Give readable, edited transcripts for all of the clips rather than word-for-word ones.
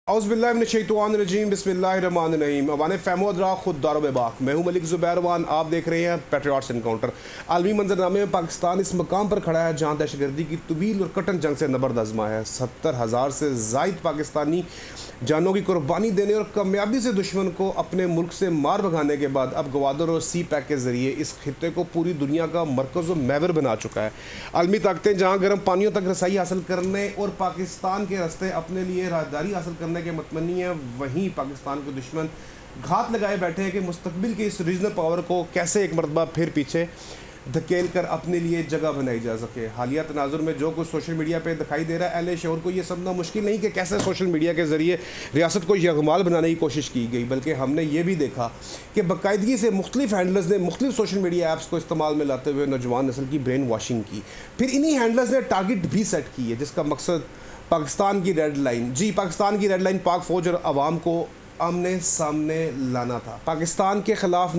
औज़ुबिल्लाहिमिनश्शैतानिर्रजीम बिस्मिल्लाहिर्रहमानिर्रहीम। अवान फ़हमो अदरा खुद दारो बेबाक। मैं हूँ मलिक ज़ुबैरवान, आप देख रहे हैं पैट्रियट्स एनकाउंटर। आलमी मंजरनामे में पाकिस्तान इस मकाम पर खड़ा है जहाँ दहशतगर्दी की तवील और कटन जंग से नबर्द आज़मा है। 70,000 से ज़ायद पाकिस्तानी जानों की कुर्बानी देने और कामयाबी से दुश्मन को अपने मुल्क से मार भगाने के बाद अब गवादर और सी पैक के ज़रिए इस खित्ते को पूरी दुनिया का मरकज़ व महवर बना चुका है। आलमी ताकतें जहाँ गर्म पानियों तक रसाई हासिल करने और पाकिस्तान के रास्ते अपने लिए राहदारी हासिल करने के मतमनी है, वहीं पाकिस्तान के दुश्मन घात लगाए बैठे हैं कि मुस्तकबिल की इस रीजनल पावर को कैसे एक मरतबा फिर पीछे धकेल कर अपने लिए जगह बनाई जा सके। हालिया तनाजुर में जो कुछ सोशल मीडिया पे दिखाई दे रहा है, अहले शऊर को ये समझना मुश्किल नहीं कि कैसे सोशल मीडिया के ज़रिए रियासत को यगमाल बनाने की कोशिश की गई, बल्कि हमने ये भी देखा कि बाकायदगी से मुख्तलिफ हैंडलर्स ने मुख्तलिफ सोशल मीडिया ऐप्स को इस्तेमाल में लाते हुए नौजवान नस्ल की ब्रेन वॉशिंग की। फिर इन्हीं हैंडलर्स ने टारगेट भी सेट की है, जिसका मकसद पाकिस्तान की रेड लाइन, पाकिस्तान की रेड लाइन पाक फ़ौज और आवाम को आमने सामने लाना था। पाकिस्तान के ख़िलाफ़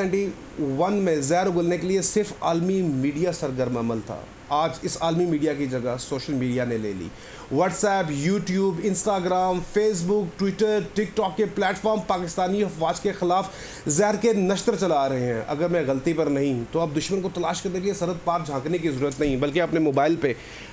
1971 में ज़हर उगलने के लिए सिर्फ आलमी मीडिया सरगर्म अमल था। आज इस आलमी मीडिया की जगह सोशल मीडिया ने ले ली। WhatsApp, YouTube, Instagram, Facebook, Twitter, TikTok के प्लेटफॉर्म पाकिस्तानी अफवाज के ख़िलाफ़ ज़हर के नश्तर चला रहे हैं। अगर मैं गलती पर नहीं तो अब दुश्मन को तलाश करने के लिए सरहद पार झाँकने की ज़रूरत नहीं, बल्कि अपने मोबाइल पर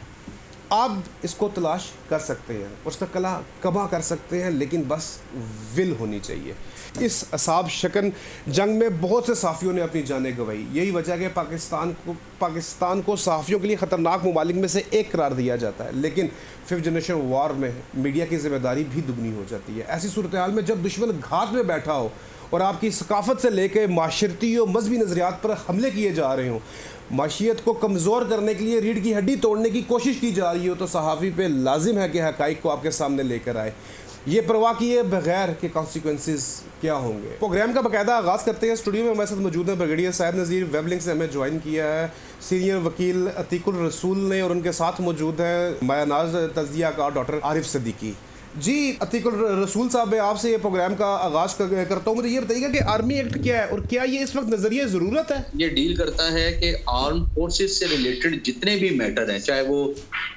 आप इसको तलाश कर सकते हैं, उसका कला कमा कर सकते हैं, लेकिन बस विल होनी चाहिए। इस असाब शकन जंग में बहुत से सहाफ़ियों ने अपनी जानें गंवाई। यही वजह है कि पाकिस्तान को सहाफ़ियों के लिए ख़तरनाक ममालिक में से एक करार दिया जाता है, लेकिन 5th जनरेशन वार में मीडिया की ज़िम्मेदारी भी दुगनी हो जाती है। ऐसी सूरत हाल में जब दुश्मन घात में बैठा हो और आपकी सकाफ़त से लेकर माशरती और मजहबी नज़रियात पर हमले किए जा रहे हों, माशियत को कमज़ोर करने के लिए रीढ़ की हड्डी तोड़ने की कोशिश की जा रही हो, तो सहाफ़ी पे लाजिम है कि हक़ाइक़ को आपके सामने लेकर आए, ये परवाह किए बगैर के कॉन्सिक्वेंसेस क्या होंगे। प्रोग्राम का बाकायदा आगाज़ करते हैं। स्टूडियो में हमारे साथ मौजूद हैं ब्रिगेडियर साहिब नज़ीर, वेब लिंक से हमें ज्वाइन किया है सीनियर वकील अतीकुर रसूल ने, और उनके साथ मौजूद है मायानाज तज़िया का डॉक्टर आरिफ सिद्दीकी। जी अतीकुर रसूल साहब, मैं आपसे ये प्रोग्राम का आगाज़ करता हूँ। मुझे ये बताइएगा कि आर्मी एक्ट क्या है और क्या ये इस वक्त नज़रिए ज़रूरत है? ये डील करता है कि आर्म फोर्सेस से रिलेटेड जितने भी मैटर हैं, चाहे वो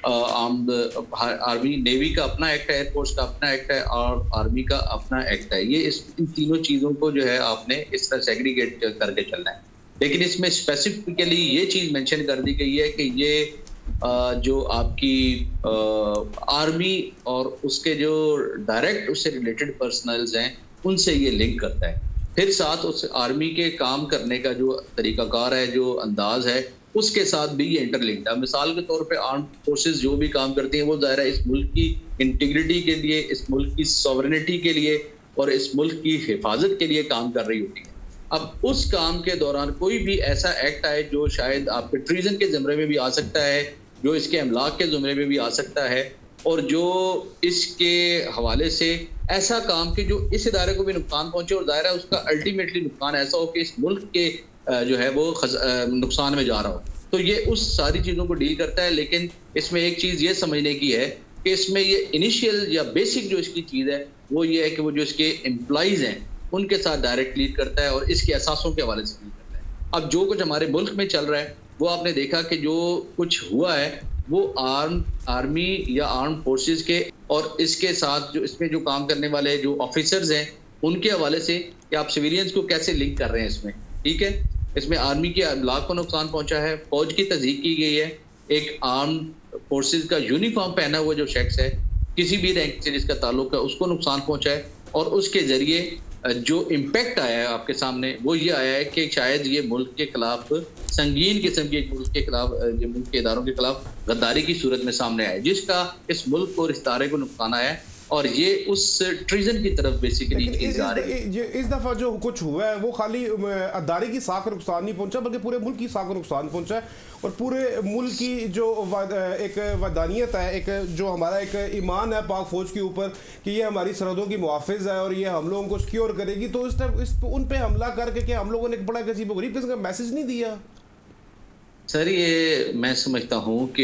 आर्मी नेवी का अपना एक्ट है, एयरफोर्स का अपना एक्ट है और आर्मी का अपना एक्ट है, ये इन तीनों चीज़ों को जो है आपने इस तरह सेग्रीगेट करके चलना है। लेकिन इसमें स्पेसिफिकली ये चीज़ मेंशन कर दी गई है कि ये जो आपकी आर्मी और उसके जो डायरेक्ट उससे रिलेटेड पर्सनल्स हैं उनसे ये लिंक करता है। फिर साथ उस आर्मी के काम करने का जो तरीकाकार है, जो अंदाज है, उसके साथ भी ये इंटरलिंक्ड है। मिसाल के तौर पे आर्म फोर्सेस जो भी काम करती हैं वो ज़ाहिर है इस मुल्क की इंटीग्रिटी के लिए, इस मुल्क की सॉवरेनिटी के लिए और इस मुल्क की हिफाजत के लिए काम कर रही होती है। अब उस काम के दौरान कोई भी ऐसा एक्ट आए जो शायद आपके ट्रीजन के ज़मरे में भी आ सकता है, जो इसके अमलाक के ज़मरे में भी आ सकता है, और जो इसके हवाले से ऐसा काम कि जो इस इदारे को भी नुकसान पहुंचे और दायरा उसका अल्टीमेटली नुकसान ऐसा हो कि इस मुल्क के जो है वो नुकसान में जा रहा हो, तो ये उस सारी चीज़ों को डील करता है। लेकिन इसमें एक चीज़ ये समझने की है कि इसमें ये इनिशियल या बेसिक जो इसकी चीज़ है वो ये है कि वो जो इसके एम्प्लॉइज़ हैं उनके साथ डायरेक्ट लीड करता है और इसके असासों के हवाले से लीड करता है। अब जो कुछ हमारे मुल्क में चल रहा है वो आपने देखा कि जो कुछ हुआ है वो आर्मी या आर्म फोर्सेस के और इसके साथ जो इसमें जो काम करने वाले जो ऑफिसर्स हैं उनके हवाले से कि आप सिविलियंस को कैसे लिंक कर रहे हैं इसमें, ठीक है। इसमें आर्मी के अमलाक को नुकसान पहुंचा है, फौज की तस्दीक की गई है, एक आर्म फोर्सेस का यूनिफॉर्म पहना हुआ जो शख्स है किसी भी रैंक से जिसका ताल्लुक है उसको नुकसान पहुंचा है, और उसके ज़रिए जो इम्पैक्ट आया है आपके सामने वो ये आया है कि शायद ये मुल्क के खिलाफ संगीन किस्म के मुल्क के खिलाफ, मुल्क के इदारों के खिलाफ गद्दारी की सूरत में सामने आया, जिसका इस मुल्क और इस इदारे को नुकसान आया है, और ये उस ट्रीजन की तरफ बेसिकली चीज आ रही है। इस दफ़ा जो कुछ हुआ है वो खाली अदारे की साख को नुकसान नहीं पहुंचा, बल्कि पूरे मुल्क की साख को नुकसान पहुंचा है, और पूरे मुल्क की जो एक वदानियत है, एक जो हमारा एक ईमान है पाक फ़ौज के ऊपर कि ये हमारी सरहदों की मुहाफ़िज़ है और ये हम लोगों को सिक्योर करेगी, तो उन पर हमला करके क्या हम लोगों ने एक बड़ा अजीबोगरीब किस्म का मैसेज नहीं दिया? सर, ये मैं समझता हूँ कि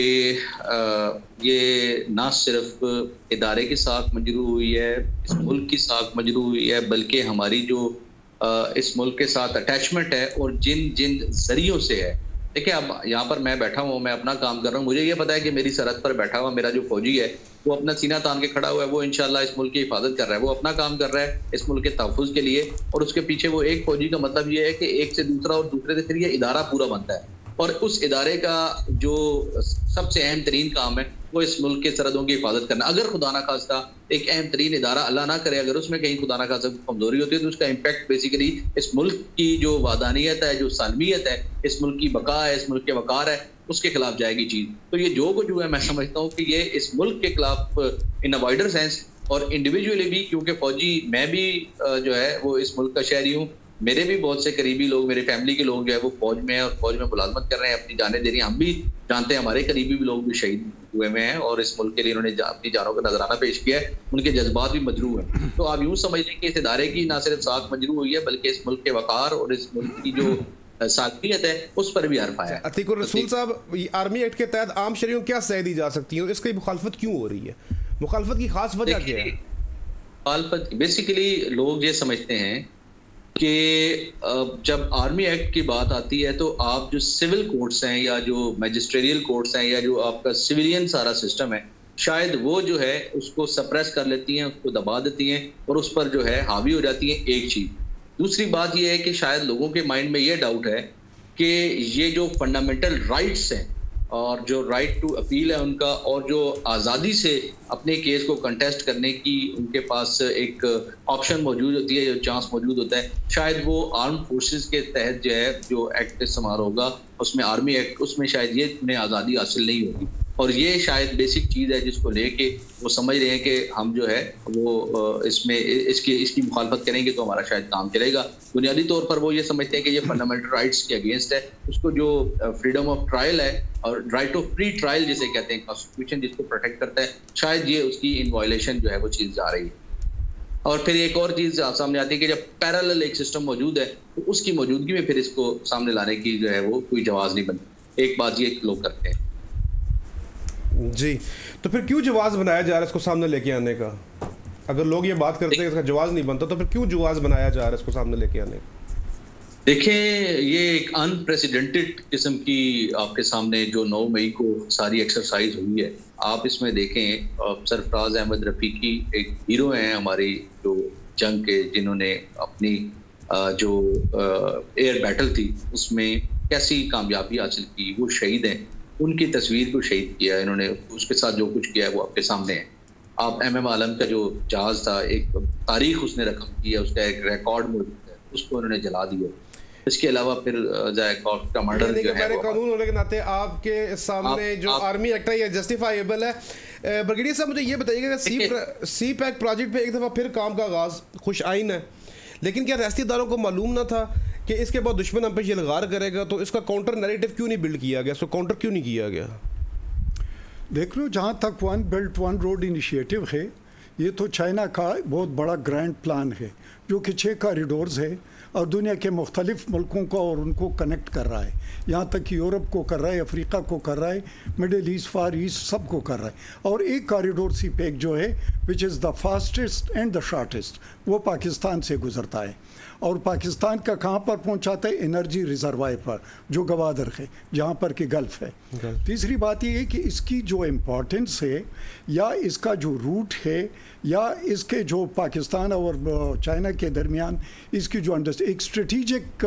ये ना सिर्फ इदारे की साख मजरू हुई है, इस मुल्क की साख मजरू हुई है, बल्कि हमारी जो इस मुल्क के साथ अटैचमेंट है और जिन जिन जरियों से है, دیکھیں اب یہاں پر میں بیٹھا ہوں, میں اپنا کام کر رہا ہوں, مجھے یہ پتا ہے کہ میری سرحد پر بیٹھا ہوا میرا جو فوجی ہے وہ اپنا سینہ تان کے کھڑا ہوا ہے, وہ انشاءاللہ اس ملک کی حفاظت کر رہا ہے, وہ اپنا کام کر رہا ہے اس ملک کے تحفظ کے لیے. اور اس کے پیچھے وہ ایک فوجی کا مطلب یہ ہے کہ ایک سے دوسرا اور دوسرے سے پھر یہ ادارہ پورا بنتا ہے. اور اس ادارے کا جو سب سے اہم ترین کام ہے وہ اس ملک کے سرحدوں کی حفاظت کرنا. اگر خدا نہ خواستہ ایک اہم ترین ادارہ اللہ نہ کرے اگر اس میں کہیں خدا نہ خواستہ کمزوری ہوتی ہے تو اس کا امپیکٹ بیسیکلی اس ملک کی جو وادانیت ہے, جو سالمیت ہے, اس ملک کی بقا ہے, اس ملک کے وقار ہے, اس کے خلاف جائے گی چیز. تو یہ جو کچھ ہوا ہے میں سمجھتا ہوں کہ یہ اس ملک کے خلاف ان اے وائڈر سینس اور انڈیویجولی بھی, کیونکہ فوجی میں بھی جو ہے وہ اس ملک کا شہری ہوں, میرے بھی بہت سے قریبی لوگ, میرے فیملی کے لوگ جو ہے وہ فوج میں ہیں اور فوج میں ملازمت کر رہے ہیں, اپنی جانیں دے رہی ہیں. ہم بھی جانتے ہیں ہمارے قریبی بھی لوگ بھی شہید ہوئے میں ہیں اور اس ملک کے لیے انہوں نے اپنی جانوں کا نذرانہ پیش کیا ہے, ان کے جذبات بھی مجروح ہیں. تو آپ یوں سمجھ لیں کہ اس ادارے کی نہ صرف ساکھ مجروح ہوئی ہے بلکہ اس ملک کے وقار اور اس ملک کی جو سالمیت ہے اس پر بھی حرف آیا ہے. عتیق الرسول صاحب, آرمی ایکٹ کے تحت عام شہریوں کیا سزائیں دی جا سکتی ہیں, اس کی مخالفت کیوں ہو رہی ہے, مخالفت کی خاص وجہ کیا ہے؟ مخالفت بیسیکلی لوگ یہ سمجھتے ہیں کہ جب آرمی ایکٹ کی بات آتی ہے تو آپ جو سول کورٹس ہیں یا جو میجسٹریل کورٹس ہیں یا جو آپ کا سویلین سارا سسٹم ہے شاید وہ جو ہے اس کو سپریس کر لیتی ہیں, اس کو دبا دیتی ہیں اور اس پر جو ہے حاوی ہو جاتی ہیں. ایک چیز. دوسری بات یہ ہے کہ شاید لوگوں کے مائنڈ میں یہ ڈاؤٹ ہے کہ یہ جو فنڈامنٹل رائٹس ہیں اور جو رائٹ ٹو اپیل ہے ان کا, اور جو آزادی سے اپنے کیس کو کنٹیسٹ کرنے کی ان کے پاس ایک آپشن موجود ہوتی ہے, جو چانس موجود ہوتا ہے, شاید وہ آرم فورسز کے تحت جو ہے جو ایکٹ استعمال ہوگا اس میں آرمی ایکٹ, اس میں شاید یہ انہیں آزادی حاصل نہیں ہوگی. اور یہ شاید بیسک چیز ہے جس کو لے کے وہ سمجھ رہے ہیں کہ ہم جو ہے وہ اس میں اس کی مخالفت کریں گے تو ہمارا شاید کام چلے گا. بنیادی طور پر وہ یہ سمجھتے ہیں کہ یہ فنڈامنٹل رائٹس کے اگینسٹ ہے. اس کو جو فریڈم آف ٹرائل ہے اور رائٹ آف فری ٹرائل جسے کہتے ہیں, کانسٹیٹیوشن جس کو پروٹیکٹ کرتا ہے, شاید یہ اس کی ان وائلیشن جو ہے وہ چیز جا رہی ہے. اور پھر ایک اور چیز سامنے آتی ہے کہ جب پیرالل ایک سسٹم موجود ہے تو اس کی موجودگی میں پھر اس کو سامنے لانے کی جو ہے وہ کوئی جواز نہیں بنتی. ایک بات یہ لوگ کرتے ہیں. جی, تو پھر کیوں جواز بنایا جا رہا ہے اس کو سامنے لے کے آنے کا؟ اگر لوگ یہ بات کرتے ہیں کہ اس کا جواز نہیں بنتا تو پھر کیوں جواز بنایا جا رہا ہے اس کو سامنے لے کے آنے کا؟ دیکھیں یہ ایک انپریسیڈنٹڈ قسم کی آپ کے سامنے جو 9 مئی کو ساری ایکسرسائز ہوئی ہے. آپ اس میں دیکھیں سرفراز احمد رفیقی ایک ہیرو ہیں ہماری جو جنگ کے, جنہوں نے اپنی جو ایئر بیٹل تھی اس میں کیسی کامیابی حاصل کی, وہ شہید ہیں. ان کی تصویر کو شہید کیا انہوں نے, اس کے ساتھ جو کچھ کیا ہے وہ آپ کے سامنے ہے. آپ ایم عالم کا جو جہاز تھا, ایک تاریخ اس نے رقم کی ہے, اس کا ایک ریکارڈ موجود ہے, اس کو انہوں نے جلا دیا. اس کے علاوہ پھر کمانڈر جو ہے قانون ہونے کے ناطے آپ کے سامنے جو آرمی ایکٹ ہے یہ جسٹیفائیبل ہے. برگیڈیئر صاحب مجھے یہ بتائیے کہ سی پیک پروجیکٹ پہ ایک دفعہ پھر کام کا آغاز خوش آئین ہے, لیکن کیا ریاستی اداروں کو معلوم نہ تھا کہ اس کے بعد دشمن ہم پہ یلغار کرے گا, تو اس کا کاؤنٹر نیریٹو کیوں نہیں بلڈ کیا گیا, اس کو کاؤنٹر کیوں نہیں کیا گیا؟ دیکھ لو, جہاں تک one belt one road initiative ہے یہ تو چائنا کا بہت بڑا گرینڈ پلان ہے جو کہ 6 کاریڈورز ہے اور دنیا کے مختلف ملکوں کو اور ان کو کنیکٹ کر رہا ہے. یہاں تک کہ یورپ کو کر رہا ہے, افریقہ کو کر رہا ہے, مڈل ایسٹ, فار ایسٹ, سب کو کر رہا ہے. اور ایک کاریڈور سی پیک جو ہے وچ از دا فاسٹسٹ اینڈ دا شارٹسٹ, وہ پاکستان سے گزرتا ہے. اور پاکستان کا کہاں پر پہنچاتا ہے؟ انرجی ریزروائر پر جو گوادر ہے, جہاں پر کہ گلف ہے. تیسری بات یہ ہے کہ اس کی جو امپورٹنس ہے یا اس کا جو روٹ ہے یا اس کے جو پاکستان اور چائنا کے درمیان اس کی جو ایک اسٹریٹجک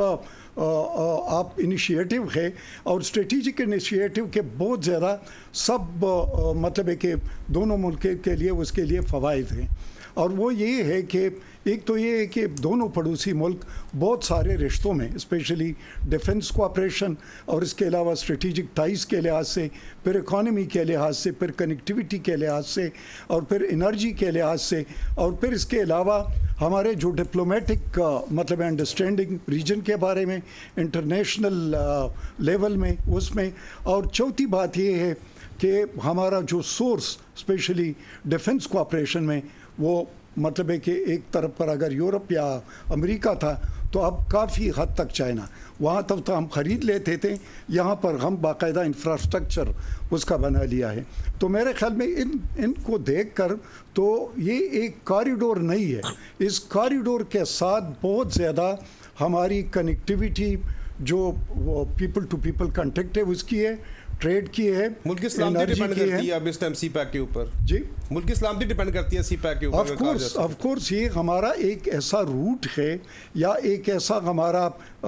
آپ انیشیٹو ہے, اور اسٹریٹجک انیشیٹو کے بہت زیادہ سب مطلب ہے کہ دونوں ملک کے لیے اس کے لیے فوائد ہیں. اور وہ یہ ہے کہ ایک تو یہ ہے کہ دونوں پڑوسی ملک بہت سارے رشتوں میں اسپیشلی ڈیفنس کوآپریشن اور اس کے علاوہ اسٹریٹجک ٹائز کے لحاظ سے, پھر اکانومی کے لحاظ سے, پھر کنیکٹیوٹی کے لحاظ سے, اور پھر انرجی کے لحاظ سے, اور پھر اس کے علاوہ ہمارے جو ڈپلومیٹک مطلب انڈرسٹینڈنگ ریجن کے بارے میں انٹرنیشنل لیول میں اس میں. اور چوتھی بات یہ ہے کہ ہمارا جو سورس اسپیشلی ڈیفنس کوآپریشن میں وہ مطلب ہے کہ ایک طرف پر اگر یورپ یا امریکہ تھا تو اب کافی حد تک چائنا, وہاں تک تو ہم خرید لیتے تھے, یہاں پر ہم باقاعدہ انفراسٹرکچر اس کا بنا لیا ہے. تو میرے خیال میں ان کو دیکھ کر تو یہ ایک کاریڈور نہیں ہے, اس کاریڈور کے ساتھ بہت زیادہ ہماری کنیکٹیوٹی جو پیپل ٹو پیپل کنٹیکٹ ہے اس کی ہے، ٹریڈ کی ہے، ملک کی سلامتی ڈیپینڈ کرتی ہے اب اس ٹائم سی پیک کے اوپر. جی ملک کی سلامتی ڈیپینڈ کرتی ہے سی پیک کے اوپر. آف کورس یہ ہمارا ایک ایسا روٹ ہے یا ایک ایسا ہمارا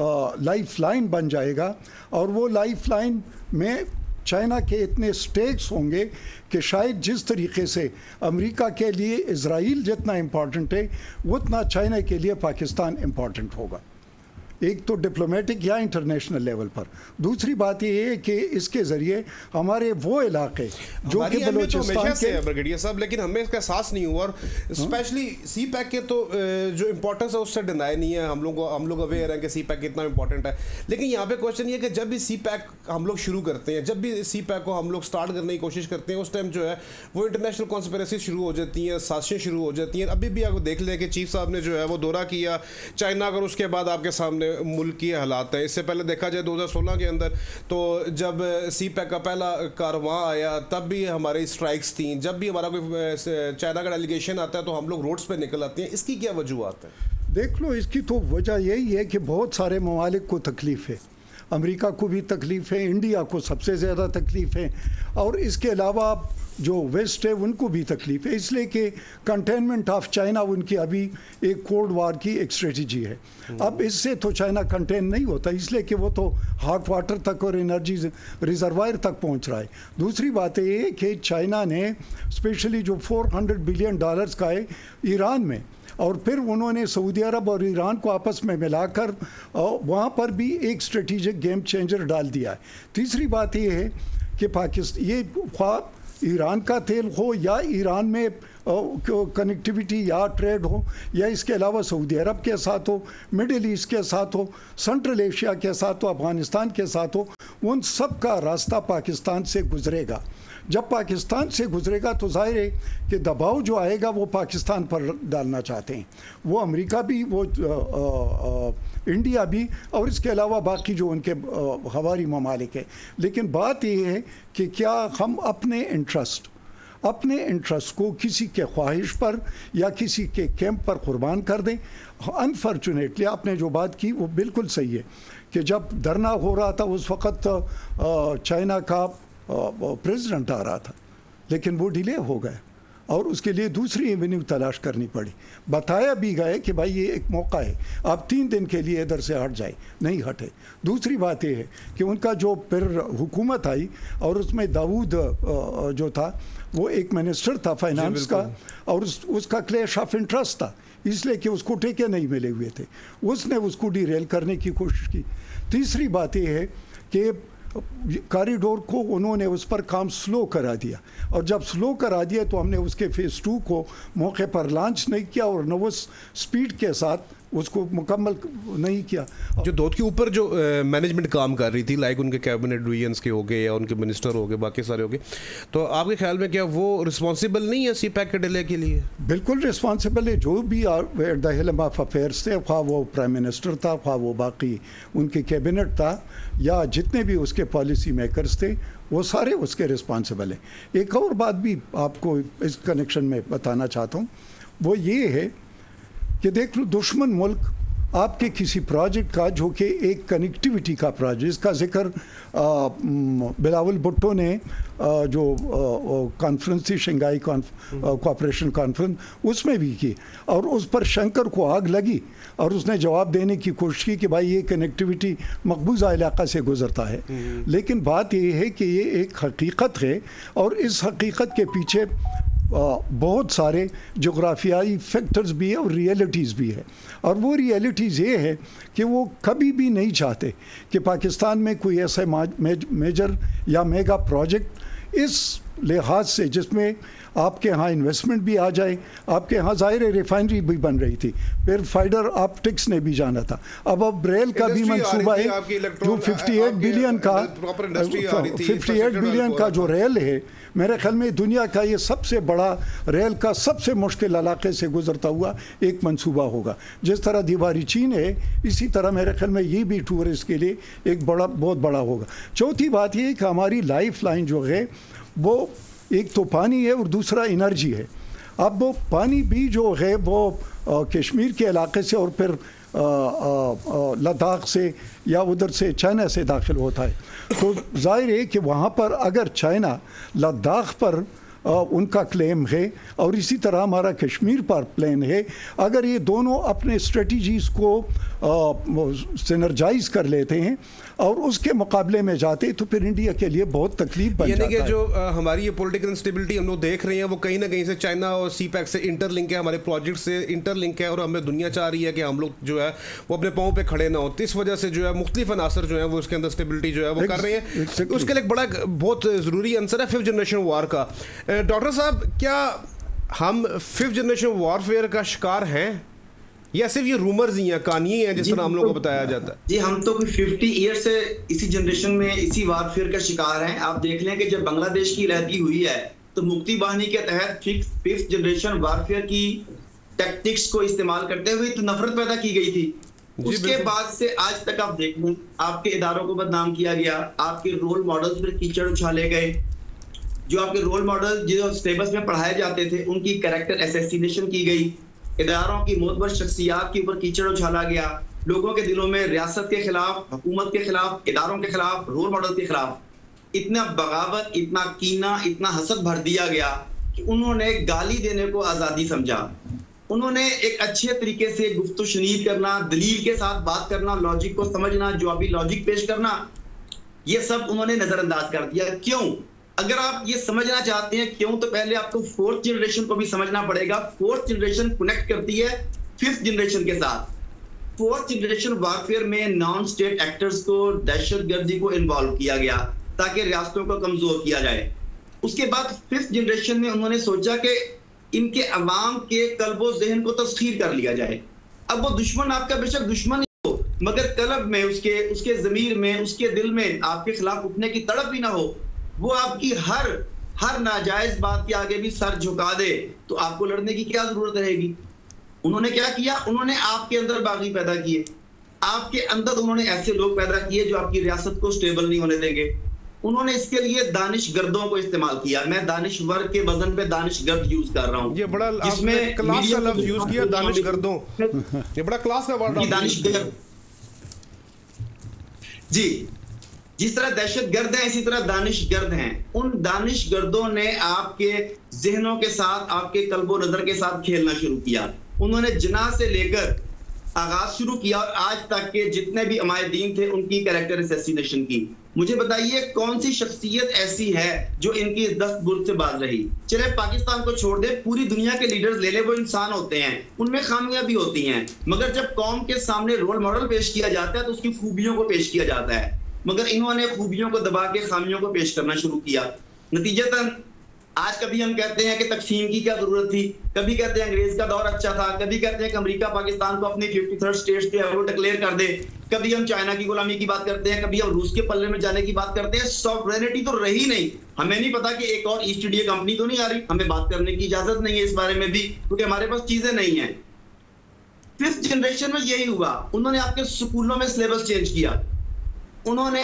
لائف لائن بن جائے گا، اور وہ لائف لائن میں چائنا کے اتنے سٹیکس ہوں گے کہ شاید جس طریقے سے امریکہ کے لیے اسرائیل جتنا امپورٹنٹ ہے اتنا چائنا کے لیے پاکستان امپورٹنٹ ہوگا، ایک تو ڈپلومیٹک یا انٹرنیشنل لیول پر. دوسری بات یہ ہے کہ اس کے ذریعے ہمارے وہ علاقے جو کہ بلوچستان کے برگیڈیئر صاحب، لیکن ہمیں اس کا احساس نہیں ہوا، اور اسپیشلی سی پیک کے تو جو امپورٹنس ہے اس سے ڈینائی نہیں ہے، ہم لوگ اویئر ہیں کہ سی پیک کتنا امپورٹنٹ ہے. لیکن یہاں پہ کوشچن یہ ہے کہ جب بھی سی پیک ہم لوگ شروع کرتے ہیں، جب بھی سی پیک کو ہم لوگ سٹارٹ کرنے کی کوشش کرتے ہیں، اس ٹائم جو ہے وہ انٹرنیشنل کانسپریسی شروع ہو جاتی ہیں، سازشیں شروع ہو جاتی ہیں. ابھی بھی آپ دیکھ لیں کہ چیف صاحب نے جو ہے وہ دورہ کیا چائنا، اگر اس کے بعد آپ کے سامنے ملک کی حالات ہیں. اس سے پہلے دیکھا جائے 2016 کے اندر تو جب سی پیک کا پہلا کارواں آیا تب بھی ہماری اسٹرائکس تھیں، جب بھی ہمارا کوئی چائنا کا ڈیلیگیشن آتا ہے تو ہم لوگ روڈز پہ نکل آتے ہیں. اس کی کیا وجوہات ہیں؟ دیکھ لو، اس کی تو وجہ یہی ہے کہ بہت سارے ممالک کو تکلیف ہے، امریکہ کو بھی تکلیف ہے، انڈیا کو سب سے زیادہ تکلیف ہے، اور اس کے علاوہ جو ویسٹ ہے ان کو بھی تکلیف ہے، اس لیے کہ کنٹینمنٹ آف چائنا ان کی ابھی ایک کولڈ وار کی ایک اسٹریٹجی ہے. اب اس سے تو چائنا کنٹین نہیں ہوتا، اس لیے کہ وہ تو ہاٹ واٹر تک اور انرجی ریزروائر تک پہنچ رہا ہے. دوسری بات یہ ہے کہ چائنا نے اسپیشلی جو $400 بلین کا ہے ایران میں، اور پھر انہوں نے سعودی عرب اور ایران کو آپس میں ملا کر وہاں پر بھی ایک اسٹریٹجک گیم چینجر ڈال دیا ہے. تیسری بات یہ ہے کہ پاکستان یہ خواب ایران کا تیل ہو یا ایران میں کنیکٹیویٹی یا ٹریڈ ہو، یا اس کے علاوہ سعودی عرب کے ساتھ ہو، مڈل ایسٹ کے ساتھ ہو، سنٹرل ایشیا کے ساتھ ہو، افغانستان کے ساتھ ہو، ان سب کا راستہ پاکستان سے گزرے گا. جب پاکستان سے گزرے گا تو ظاہر ہے کہ دباؤ جو آئے گا وہ پاکستان پر ڈالنا چاہتے ہیں، وہ امریکہ بھی، وہ انڈیا بھی، اور اس کے علاوہ باقی جو ان کے ہماری ممالک ہیں. لیکن بات یہ ہے کہ کیا ہم اپنے انٹرسٹ کو کسی کے خواہش پر یا کسی کے کیمپ پر قربان کر دیں. انفارچونیٹلی آپ نے جو بات کی وہ بالکل صحیح ہے کہ جب دھرنا ہو رہا تھا اس وقت چائنا کا پریزیڈنٹ آ رہا تھا، لیکن وہ ڈیلے ہو گئے اور اس کے لیے دوسری ایونیو تلاش کرنی پڑی. بتایا بھی گئے کہ بھائی یہ ایک موقع ہے، آپ 3 دن کے لیے ادھر سے ہٹ جائیں، نہیں ہٹے. دوسری بات یہ ہے کہ ان کا جو پھر حکومت آئی اور اس میں داؤد جو تھا وہ ایک منسٹر تھا فائنانس کا، اور اس کا کلیش آف انٹرسٹ تھا، اس لیے کہ اس کو ٹیکے نہیں ملے ہوئے تھے، اس نے اس کو ڈی ریل کرنے کی کوشش کی. تیسری بات یہ ہے کہ کاریڈور کو انہوں نے اس پر کام سلو کرا دیا، اور جب سلو کرا دیا تو ہم نے اس کے فیز 2 کو موقع پر لانچ نہیں کیا اور نوس سپیڈ کے ساتھ اس کو مکمل نہیں کیا. جو دودھ کے اوپر جو مینجمنٹ کام کر رہی تھی، لائک ان کے کیبنٹ ڈویژنس کے ہو گئے یا ان کے منسٹر ہو گئے، باقی سارے ہو گئے، تو آپ کے خیال میں کیا وہ رسپانسیبل نہیں ہے سی پیک کے ڈیلے کے لیے؟ بالکل رسپانسیبل ہے. جو بھی at the helm of affairs تھے، خواہ وہ پرائم منسٹر تھا، خواہ وہ باقی ان کے کیبنٹ تھا، یا جتنے بھی اس کے پالیسی میکرز تھے، وہ سارے اس کے رسپانسیبل ہیں. ایک اور بات بھی آپ کو اس کنیکشن میں بتانا چاہتا ہوں، وہ یہ ہے کہ دیکھ لو دشمن ملک آپ کے کسی پروجیکٹ کا جو کہ ایک کنیکٹیویٹی کا پروجیکٹ، اس کا ذکر بلاول بھٹو نے جو کانفرنس تھی شنگھائی کوآپریشن کانفرنس اس میں بھی کی، اور اس پر شنکر کو آگ لگی اور اس نے جواب دینے کی کوشش کی کہ بھائی یہ کنیکٹیویٹی مقبوضہ علاقہ سے گزرتا ہے. لیکن بات یہ ہے کہ یہ ایک حقیقت ہے، اور اس حقیقت کے پیچھے بہت سارے جغرافیائی فیکٹرز بھی ہیں اور ریئلٹیز بھی ہے. اور وہ ریئلٹیز یہ ہے کہ وہ کبھی بھی نہیں چاہتے کہ پاکستان میں کوئی ایسا میجر یا میگا پروجیکٹ اس لحاظ سے جس میں آپ کے ہاں انویسٹمنٹ بھی آ جائے. آپ کے ہاں ظاہر ریفائنری بھی بن رہی تھی، پھر فائڈر آپٹکس نے بھی جانا تھا، اب ریل کا بھی منصوبہ ہے جو 58 بلین کا جو ریل ہے. میرے خیال میں دنیا کا یہ سب سے بڑا ریل کا سب سے مشکل علاقے سے گزرتا ہوا ایک منصوبہ ہوگا. جس طرح دیواری چین ہے اسی طرح میرے خیال میں یہ بھی ٹورسٹ کے لیے ایک بہت بڑا ہوگا. چوتھی بات یہ ہے کہ ہماری لائف لائن جو ہے وہ ایک تو پانی ہے اور دوسرا انرجی ہے. اب وہ پانی بھی جو ہے وہ کشمیر کے علاقے سے اور پھر लद्दाख से या उधर से चाइना से दाखिल होता है। तो जाहिर है कि वहाँ पर अगर चाइना लद्दाख पर उनका क्लेम है और इसी तरह हमारा कश्मीर पर प्लान है, अगर ये दोनों अपने स्ट्रेटजीज़ को सिनर्जाइज कर लेते हैं और उसके मुकाबले में जाते तो फिर इंडिया के लिए बहुत तकलीफ बन जाता है। यानी कि जो हमारी ये पॉलिटिकल इंस्टेबिलिटी हम लोग देख रहे हैं वो कहीं ना कहीं से चाइना और सीपैक से इंटरलिंक है, हमारे प्रोजेक्ट से इंटरलिंक है, और हमें दुनिया चाह रही है कि हम लोग जो है वो अपने पाँव पे खड़े ना हो। इस वजह से जो है मुख्तलिफ अनासर जो है वो उसके अंदर स्टेबिलिटी जो है वो कर रहे हैं। उसके लिए एक बड़ा बहुत ज़रूरी आंसर है 5th जनरेशन वॉर का। डॉक्टर साहब, क्या हम 5th जनरेशन वॉरफेयर का शिकार हैं या सिर्फ ये रूमर्स ही हैं, कहानी हैं जिस तरह हम लोगों को बताया जाता है? जी, हम तो 50 ईयर से इसी जनरेशन में इसी वॉरफेयर का शिकार हैं। आप देख लें कि जब बांग्लादेश की लहदी हुई है तो मुक्ति बाहिनी के तहत 5th जनरेशन वॉरफेयर की टैक्टिक्स को इस्तेमाल करते हुए तो नफरत पैदा की गई थी। उसके बाद से आज तक आप देख लें, आपके इदारों को बदनाम किया गया, आपके रोल मॉडल्स पर कीचड़ उछाले गए, जो आपके रोल मॉडल जो सिलेबस में पढ़ाए जाते थे उनकी कैरेक्टर असैसिनेशन की गई, इदारों की मोतबर शख्सियात के ऊपर कीचड़ उछाला गया, लोगों के दिलों में रियासत के खिलाफ, हुकूमत के खिलाफ, इदारों के खिलाफ, रोल मॉडल के खिलाफ इतना बगावत, इतना कीना, इतना हसद भर दिया गया कि उन्होंने गाली देने को आज़ादी समझा। उन्होंने एक अच्छे तरीके से गुफ्तगू शनीद करना, दलील के साथ बात करना, लॉजिक को समझना, जवाबी लॉजिक पेश करना, ये सब उन्होंने नजरअंदाज कर दिया। क्यों? अगर आप ये समझना चाहते हैं क्यों, तो पहले आपको 4th जनरेशन को भी समझना पड़ेगा। 4th जनरेशन कनेक्ट करती है 5th जनरेशन के साथ। 4th जनरेशन वॉरफेयर में नॉन स्टेट एक्टर्स को, दहशतगर्दी को इन्वॉल्व किया गया ताकि रियासतों को कमजोर किया जाए। उसके बाद 5th जनरेशन में उन्होंने सोचा कि इनके अवाम के कल्बो ज़हन को तस्खीर कर लिया जाए। अब वो दुश्मन आपका बेशक दुश्मन ही हो, मगर कल्ब में, उसके ज़मीर में, उसके दिल में आपके खिलाफ उठने की तड़प भी ना हो, वो आपकी हर नाजायज बात के आगे भी सर झुका दे, तो आपको लड़ने की क्या जरूरत रहेगी। उन्होंने क्या किया? उन्होंने आपके अंदर बागी पैदा किए, आपके अंदर उन्होंने ऐसे लोग पैदा किए जो आपकी रियासत को स्टेबल नहीं होने देंगे। उन्होंने इसके लिए दानिशगर्दों को इस्तेमाल किया। मैं दानिशवर के वजन पे दानिशगर्द यूज कर रहा हूँ। ये बड़ा जिसमें क्लास का लफ्ज यूज किया, दानिशगर्दों, ये बड़ा क्लास का वर्ड है, दानिशगर्द। जी, जिस तरह दहशतगर्द है इसी तरह दानिशगर्द हैं। उन दानिशगर्दों ने आपके जहनों के साथ, आपके कल्बो नजर के साथ खेलना शुरू किया। उन्होंने जना से लेकर आगाज शुरू किया और आज तक के जितने भी अमायदीन थे उनकी कैरेक्टर असैसिनेशन की। मुझे बताइए कौन सी शख्सियत ऐसी है जो इनकी दस्त बुर्द से बाज रही? चले पाकिस्तान को छोड़ दे, पूरी दुनिया के लीडर्स ले ले, वो इंसान होते हैं, उनमें खामियां भी होती हैं, मगर जब कौम के सामने रोल मॉडल पेश किया जाता है तो उसकी खूबियों को पेश किया जाता है। मगर इन्होंने खूबियों को दबा के खामियों को पेश करना शुरू किया। नतीजतन आज कभी हम कहते हैं कि तकसीम की क्या जरूरत थी, कभी कहते हैं अंग्रेज का दौर अच्छा था, कभी कहते हैं कि अमेरिका पाकिस्तान को अपनी 53rd स्टेट्स जो है वो डिक्लेयर कर दे, कभी हम चाइना की गुलामी की बात करते हैं, कभी हम रूस के पल्ले में जाने की बात करते हैं। सॉवरेनिटी तो रही नहीं। हमें नहीं पता कि एक और ईस्ट इंडिया कंपनी तो नहीं आ रही, हमें बात करने की इजाजत नहीं है इस बारे में भी, क्योंकि हमारे पास चीजें नहीं है। 5th जनरेशन में यही हुआ। उन्होंने आपके स्कूलों में सिलेबस चेंज किया, उन्होंने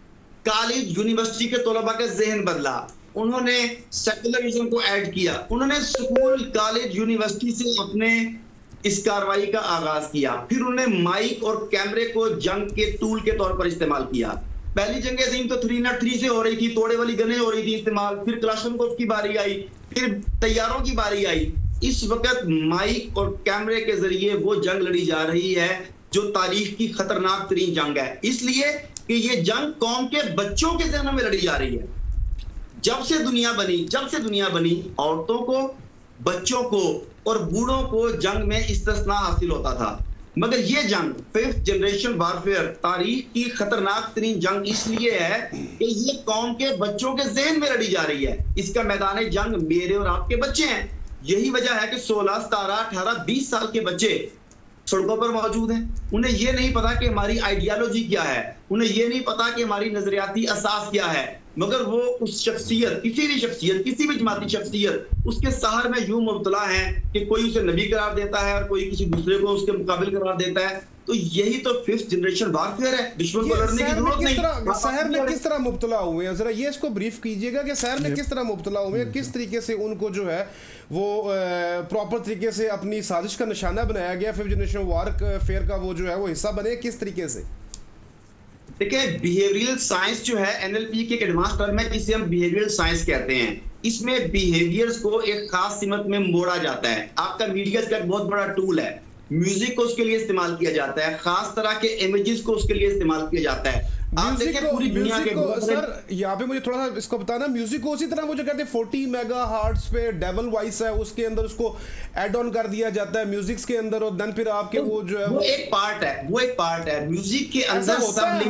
कॉलेज यूनिवर्सिटी के तलबा का जहन बदला, उन्होंने सेकुलरिज्म को ऐड किया, उन्होंने स्कूल कॉलेज यूनिवर्सिटी से अपने इस कार्रवाई का आगाज किया। फिर उन्होंने माइक और कैमरे को जंग के टूल के तौर पर इस्तेमाल किया। पहली जंग अज़ीम तो 303 से हो रही थी, तोड़े वाली गनें हो रही थी इस्तेमाल, फिर कलाशनकोव की बारी आई, फिर तैयारों की बारी आई। इस वक्त माइक और कैमरे के जरिए वो जंग लड़ी जा रही है जो तारीख की खतरनाक तरीन जंग है, इसलिए कि ये जंग कौम के बच्चों के जहनों में लड़ी जा रही है। जब से दुनिया बनी औरतों को, बच्चों को और बूढ़ों को जंग में इस्तिस्ना हासिल होता था, मगर ये जंग 5th जनरेशन वॉरफेयर तारीख की खतरनाक तरीन जंग इसलिए है कि ये कौम के बच्चों के जहन में लड़ी जा रही है। इसका मैदान जंग मेरे और आपके बच्चे हैं। यही वजह है कि 16, 17, 18, 20 साल के बच्चे सड़कों पर मौजूद हैं। उन्हें यह नहीं पता कि हमारी आइडियोलॉजी क्या है, उन्हें यह नहीं पता कि हमारी नजरियाती असास क्या है, मगर वो उस शख्सियत, किसी भी जमाती शख्सियत, उसके सहर में यूं मुब्तला है कि कोई उसे नबी करार देता है और कोई किसी दूसरे को उसके मुकाबिल करार देता है। تو یہی تو 5th جنریشن وارفیئر ہے, دشمن کو لڑنے کی ضرورت نہیں. شہر میں کس طرح مبتلا ہوئے ہیں, ذرا یہ اس کو بریف کیجئے گا کہ شہر میں کس طرح مبتلا ہوئے ہیں, کس طریقے سے ان کو جو ہے وہ پراپر طریقے سے اپنی سازش کا نشانہ بنایا گیا, 5th جنریشن وارفیئر کا وہ جو ہے وہ حصہ بنے, کس طریقے سے؟ دیکھیں بیہیویئرل سائنس جو ہے NLP کی ایک ایڈوانس ٹرم ہے جسے ہم بیہیویئرل سائنس کہتے ہیں. اس میں بیہیویئرز کو ایک خاص سمت میں موڑا جاتا ہے. آپ کا میڈیا کا ایک بہت بڑا ٹول ہے, میوزک کو اس کے لیے استعمال کیا جاتا ہے, خاص طرح کے امیجز کو اس کے لیے استعمال کیا جاتا ہے. میوزک کو سر یہاں پہ مجھے تھوڑا سا اس کو بتانا, میوزک کو اسی طرح وہ جو کہتے ہیں 40 میگا ہارٹس پہ ڈیول وائس ہے اس کے اندر اس کو ایڈ آن کر دیا جاتا ہے میوزکس کے اندر, اور دن پھر آپ کے وہ جو ہے وہ ایک پارٹ ہے, وہ ایک پارٹ ہے میوزک کے اندر.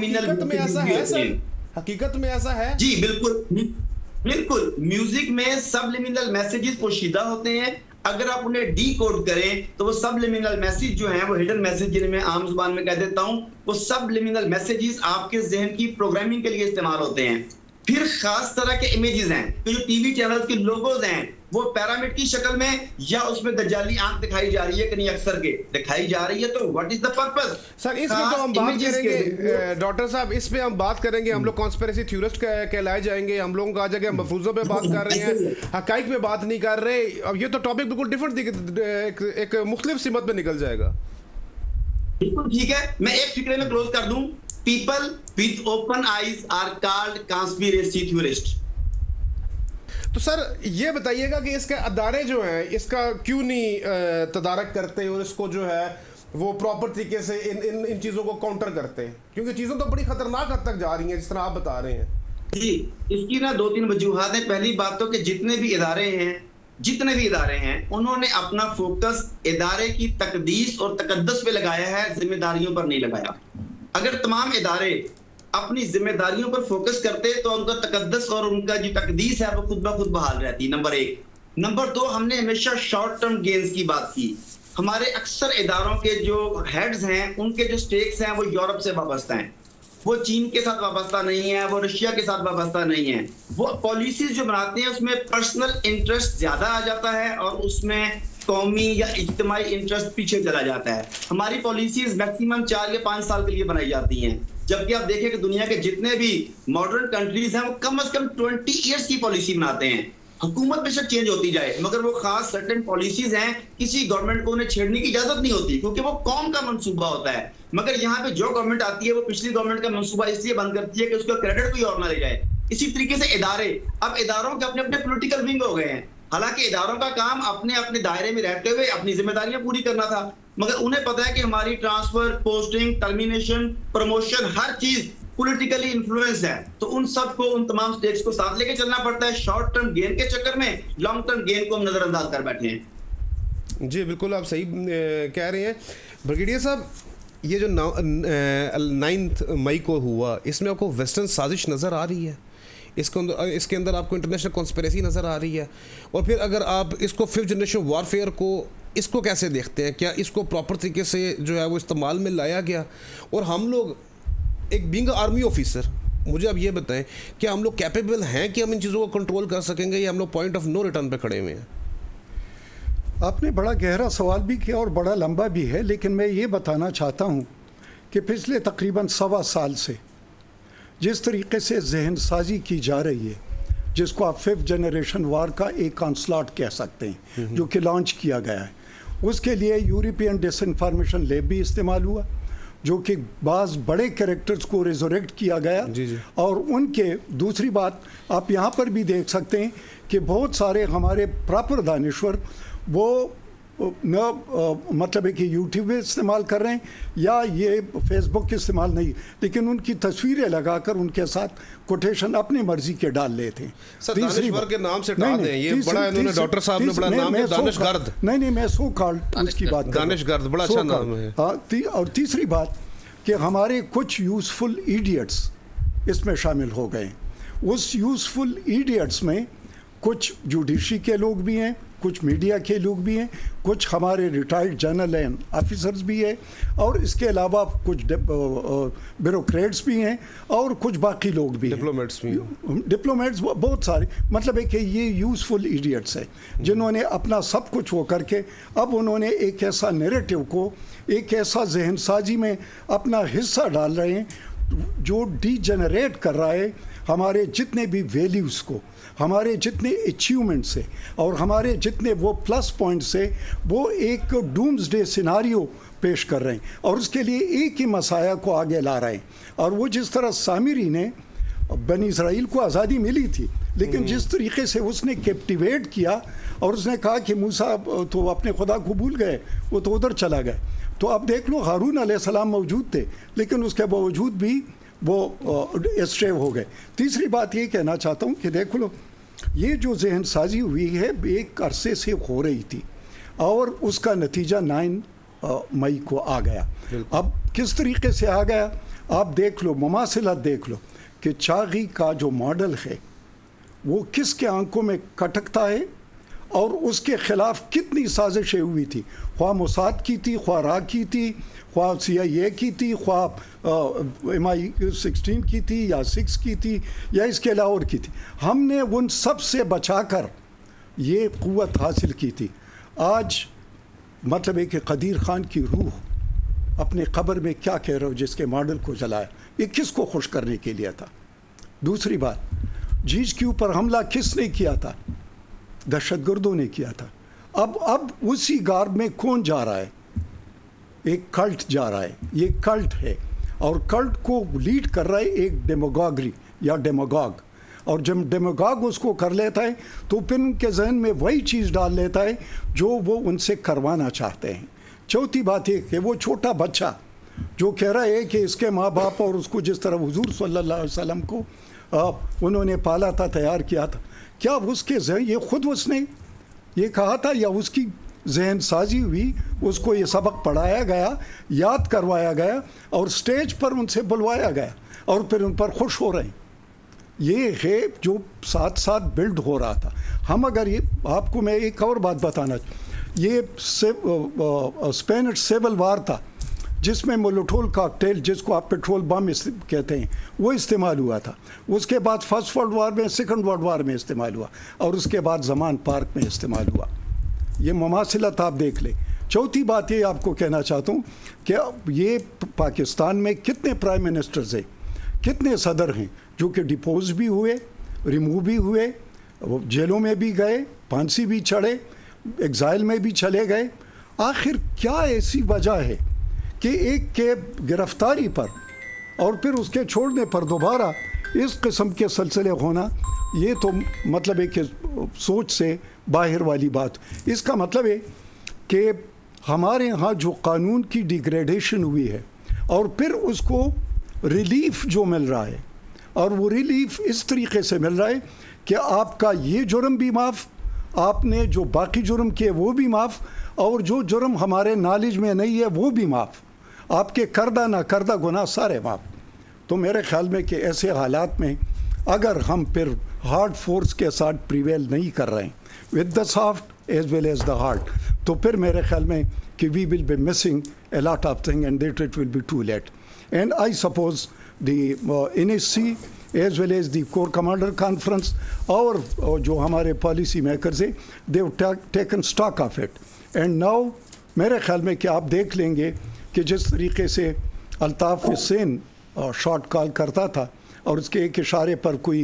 حقیقت میں ایسا ہے؟ جی بالکل بالکل, میوزک میں سبلیمینل میسیجز پوشیدہ ہوتے ہیں. اگر آپ انہیں ڈی کوڈ کریں تو وہ سبلیمینل میسیج جو ہیں, وہ ہڈن میسیج جنہیں میں عام زبان میں کہہ دیتا ہوں, وہ سبلیمینل میسیجز آپ کے ذہن کی پروگرامنگ کے لیے استعمال ہوتے ہیں. پھر خاص طرح کے امیجز ہیں, جو ٹی وی چینلز کے لوگوز ہیں وہ پیرامڈ کی شکل میں یا اس میں دجالی آنکھ دکھائی جا رہی ہے کہ نہیں, اکثر کے دکھائی جا رہی ہے. تو what is the purpose؟ سر اس میں تو ہم بات کریں گے ڈاکٹر صاحب, اس پہ ہم بات کریں گے. ہم لوگ کانسپیریسی تھیورسٹ کہلائے جائیں گے, ہم لوگوں کا آ جائے گا مفروضوں پہ بات کر رہے ہیں, حقائق پہ بات نہیں کر رہے. اب یہ تو ٹاپک بالکل ڈیفرنٹ, ایک مختلف سمت میں نکل جائے گا. بالکل ٹھیک ہے, میں ایک فکرے میں کلوز کر دوں. People with open eyes are called conspiracy theorists. تو سر یہ بتائیے گا کہ اس کے ادارے جو ہیں اس کا کیوں نہیں تدارک کرتے اور اس کو جو ہے وہ پراپر طریقے سے ان چیزوں کو کاؤنٹر کرتے ہیں, کیونکہ چیزوں تو بڑی خطرناک حد تک جا رہی ہیں جس طرح آپ بتا رہے ہیں. جی اس کی نا 2-3 وجوہات ہیں. پہلی بات تو کہ جتنے بھی ادارے ہیں انہوں نے اپنا فوکس ادارے کی تقدیس اور تقدس پہ لگایا ہے, ذمہ داریوں پر نہیں لگایا. اگر تمام ادارے اپنی ذمہ داریوں پر فوکس کرتے تو ان کا تقدس اور ان کا جو تقدیس ہے وہ خود بخود بحال رہتی. نمبر 1. نمبر 2, ہم نے ہمیشہ شارٹ ٹرم گینز کی بات کی. ہمارے اکثر اداروں کے جو ہیڈز ہیں ان کے جو سٹیکس ہیں وہ یورپ سے وابستہ ہیں, وہ چین کے ساتھ وابستہ نہیں ہے, وہ رشیا کے ساتھ وابستہ نہیں ہے. وہ پالیسیز جو بناتے ہیں اس میں پرسنل انٹرسٹ زیادہ آ جاتا ہے اور اس میں قومی یا اجتماعی انٹرسٹ پیچھے چلا جاتا ہے. ہماری پالیسیز میکسیمم 4 یا 5 سال کے لیے بنائی جاتی ہیں, جبکہ آپ دیکھیں کہ دنیا کے جتنے بھی ماڈرن کنٹریز ہیں وہ کم از کم 20 ایئرس کی پالیسی بناتے ہیں. حکومت بے شک چینج ہوتی جائے مگر وہ خاص سرٹن پالیسیز ہیں, کسی گورنمنٹ کو انہیں چھیڑنے کی اجازت نہیں ہوتی کیونکہ وہ قوم کا منصوبہ ہوتا ہے. مگر یہاں پہ جو گورنمنٹ آتی ہے وہ پچھلی گورنمنٹ کا منصوبہ اس لیے بند کرتی ہے کہ اس کا کریڈٹ کوئی اور نہ لے جائے. اسی طریقے سے ادارے, اب اداروں کے اپنے اپنے پولیٹیکل ونگ ہو گئے ہیں. حالانکہ اداروں کا کام اپنے اپنے دائرے میں رہتے ہوئے اپنی ذمہ داریاں پوری کرنا تھا, مگر انہیں پتا ہے کہ ہماری ٹرانسفر, پوسٹنگ, ٹرمینیشن, پروموشن ہر چیز پولیٹیکلی انفلوئنس ہے. تو ان سب کو, ان تمام سٹیکس کو ساتھ لے کے چلنا پڑتا ہے. شارٹ ٹرم گین کے چکر میں لانگ ٹرم گین کو ہم نظر انداز کر بیٹھے ہیں. جی بالکل آپ صحیح کہہ رہے ہیں. بریگیڈیئر صاحب یہ جو 9 مئی کو ہوا اس میں آپ کو ویسٹرن سازش نظر آ رہی ہے, اس کے اندر آپ کو انٹرنیشنل کانسپیریسی نظر آ رہی ہے, اور پھر اگر آپ اس کو 5th جنریشن وارفیئر کو اس کو کیسے دیکھتے ہیں؟ کیا اس کو پراپر طریقے سے جو ہے وہ استعمال میں لایا گیا؟ اور ہم لوگ ایک بینگ آرمی آفیسر, مجھے اب یہ بتائیں کہ ہم لوگ کیپیبل ہیں کہ ہم ان چیزوں کو کنٹرول کر سکیں گے یا ہم لوگ پوائنٹ آف نو ریٹرن پہ کھڑے ہوئے ہیں؟ آپ نے بڑا گہرا سوال بھی کیا اور بڑا لمبا بھی ہے, لیکن میں یہ بتانا چاہتا ہوں کہ پچھلے تقریباً 1.25 سال سے جس طریقے سے ذہن سازی کی جا رہی ہے, جس کو آپ 5th جنریشن وار کا ایک آنسلاٹ کہہ سکتے ہیں, جو کہ لانچ کیا گیا ہے, اس کے لیے یورپین ڈس انفارمیشن لیب بھی استعمال ہوا, جو کہ بعض بڑے کریکٹرز کو ریزوریکٹ کیا گیا. اور ان کے دوسری بات آپ یہاں پر بھی دیکھ سکتے ہیں کہ بہت سارے ہمارے پراپر دانشور وہ مطلب ہے کہ یوٹیوب استعمال کر رہے ہیں یا یہ فیس بک استعمال نہیں, لیکن ان کی تصویریں لگا کر ان کے ساتھ کوٹیشن اپنی مرضی کے ڈال لیتے ہیں. سر دانشور کے نام سے ڈال دیں, یہ بڑا انہوں نے ڈاکٹر صاحب نے بڑا نام ہے دانش گرد. نہیں میں سو کالڈ اس کی بات کروں, دانش گرد بڑا اچھا نام ہے. اور تیسری بات کہ ہمارے کچھ یوزفل ایڈیٹس اس میں شامل ہو گئے. اس یوزفل ایڈیٹس میں کچھ جوڈیشری کے لوگ بھی ہیں, کچھ میڈیا کے لوگ بھی ہیں, کچھ ہمارے ریٹائرڈ جنرل اینڈ آفیسرز بھی ہیں, اور اس کے علاوہ کچھ بیوروکریٹس بھی ہیں, اور کچھ باقی لوگ بھی ہیں, ڈپلومیٹس بہت سارے. مطلب ہے کہ یہ یوزفل ایڈیٹس ہیں جنہوں نے اپنا سب کچھ وہ کر کے اب انہوں نے ایک ایسا نیریٹو کو, ایک ایسا ذہن سازی میں اپنا حصہ ڈال رہے ہیں جو ڈی جنریٹ کر رہا ہے ہمارے جتنے بھی ویلیوز کو, ہمارے جتنے اچیومنٹس ہیں اور ہمارے جتنے وہ پلس پوائنٹس ہیں, وہ ایک ڈومز ڈے سیناریو پیش کر رہے ہیں, اور اس کے لیے ایک ہی مسایہ کو آگے لا رہے ہیں. اور وہ جس طرح سامری نے بنی اسرائیل کو آزادی ملی تھی, لیکن جس طریقے سے اس نے کیپٹیویٹ کیا اور اس نے کہا کہ موسیٰ تو اپنے خدا کو بھول گئے, وہ تو ادھر چلا گئے. تو اب دیکھ لو, ہارون علیہ السلام موجود تھے لیکن اس کے باوجود بھی وہ اسٹریو ہو گئے. تیسری بات یہ کہنا چاہتا ہوں کہ دیکھ لو, یہ جو ذہن سازی ہوئی ہے ایک عرصے سے ہو رہی تھی, اور اس کا نتیجہ 9 مئی کو آ گیا. اب کس طریقے سے آ گیا آپ دیکھ لو, مماثلت دیکھ لو کہ چاغی کا جو ماڈل ہے وہ کس کے آنکھوں میں کٹکتا ہے, اور اس کے خلاف کتنی سازشیں ہوئی تھی, خواہ موساد کی تھی, خواہ را کی تھی, خواہ CIA کی تھی, خواہ MI16 کی تھی یا 6 کی تھی یا اس کے علاوہ کی تھی. ہم نے ان سب سے بچا کر یہ قوت حاصل کی تھی. آج مطلب ہے کہ قدیر خان کی روح اپنے قبر میں کیا کہہ رہا ہو جس کے ماڈل کو جلایا, یہ کس کو خوش کرنے کے لیے تھا. دوسری بات, جیج کے اوپر حملہ کس نے کیا تھا؟ دہشت گردوں نے کیا تھا. اب اسی گارب میں کون جا رہا ہے؟ ایک کلٹ جا رہا ہے, یہ کلٹ ہے, اور کلٹ کو لیڈ کر رہا ہے ایک ڈیموگاگری یا ڈیموگاگ, اور جب ڈیموگاگ اس کو کر لیتا ہے تو پھر ان کے ذہن میں وہی چیز ڈال لیتا ہے جو وہ ان سے کروانا چاہتے ہیں. چوتھی بات یہ کہ وہ چھوٹا بچہ جو کہہ رہا ہے کہ اس کے ماں باپ اور اس کو جس طرح حضور صلی اللہ علیہ وسلم کو انہوں نے پالا تھا, تیار کیا تھا, کیا اس کے ذہن, یہ خود اس نے یہ کہا تھا یا اس کی ذہن سازی ہوئی, اس کو یہ سبق پڑھایا گیا, یاد کروایا گیا, اور سٹیج پر ان سے بلوایا گیا, اور پھر ان پر خوش ہو رہے ہیں. یہ ہے جو ساتھ ساتھ بلڈ ہو رہا تھا. ہم اگر یہ آپ کو میں ایک اور بات بتانا, یہ اسپینش سیول وار تھا جس میں مولوٹول کاکٹیل, جس کو آپ پیٹرول بم کہتے ہیں, وہ استعمال ہوا تھا. اس کے بعد فرسٹ ورلڈ وار میں, سیکنڈ ورلڈ وار میں استعمال ہوا, اور اس کے بعد زمان پارک میں استعمال ہوا. یہ مماثلت آپ دیکھ لیں. چوتھی بات یہ آپ کو کہنا چاہتا ہوں کہ یہ پاکستان میں کتنے پرائم منسٹرز ہیں, کتنے صدر ہیں جو کہ ڈپوز بھی ہوئے, ریموو بھی ہوئے, جیلوں میں بھی گئے, پھانسی بھی چڑھے, ایگزائل میں بھی چلے گئے. آخر کیا ایسی وجہ ہے کہ ایک کے گرفتاری پر اور پھر اس کے چھوڑنے پر دوبارہ اس قسم کے سلسلے ہونا, یہ تو مطلب ہے کہ سوچ سے باہر والی بات. اس کا مطلب ہے کہ ہمارے ہاں جو قانون کی ڈیگریڈیشن ہوئی ہے, اور پھر اس کو ریلیف جو مل رہا ہے, اور وہ ریلیف اس طریقے سے مل رہا ہے کہ آپ کا یہ جرم بھی معاف, آپ نے جو باقی جرم کیے وہ بھی معاف, اور جو جرم ہمارے نالج میں نہیں ہے وہ بھی معاف, آپ کے کردہ نہ کردہ گناہ سارے معاف. تو میرے خیال میں کہ ایسے حالات میں اگر ہم پھر ہارڈ فورس کے ساتھ پریویل نہیں کر رہے ہیں with the soft as well as the hard, تو پھر میرے خیال میں کہ we will be missing a lot of things and that it will be too late. And I suppose the NSC as well as the Corps Commander Conference اور جو ہمارے policy makers ہیں, they have taken stock of it. And now میرے خیال میں کہ آپ دیکھ لیں گے کہ جس طریقے سے الطاف حسین شارٹ کال کرتا تھا, اور اس کے ایک اشارے پر کوئی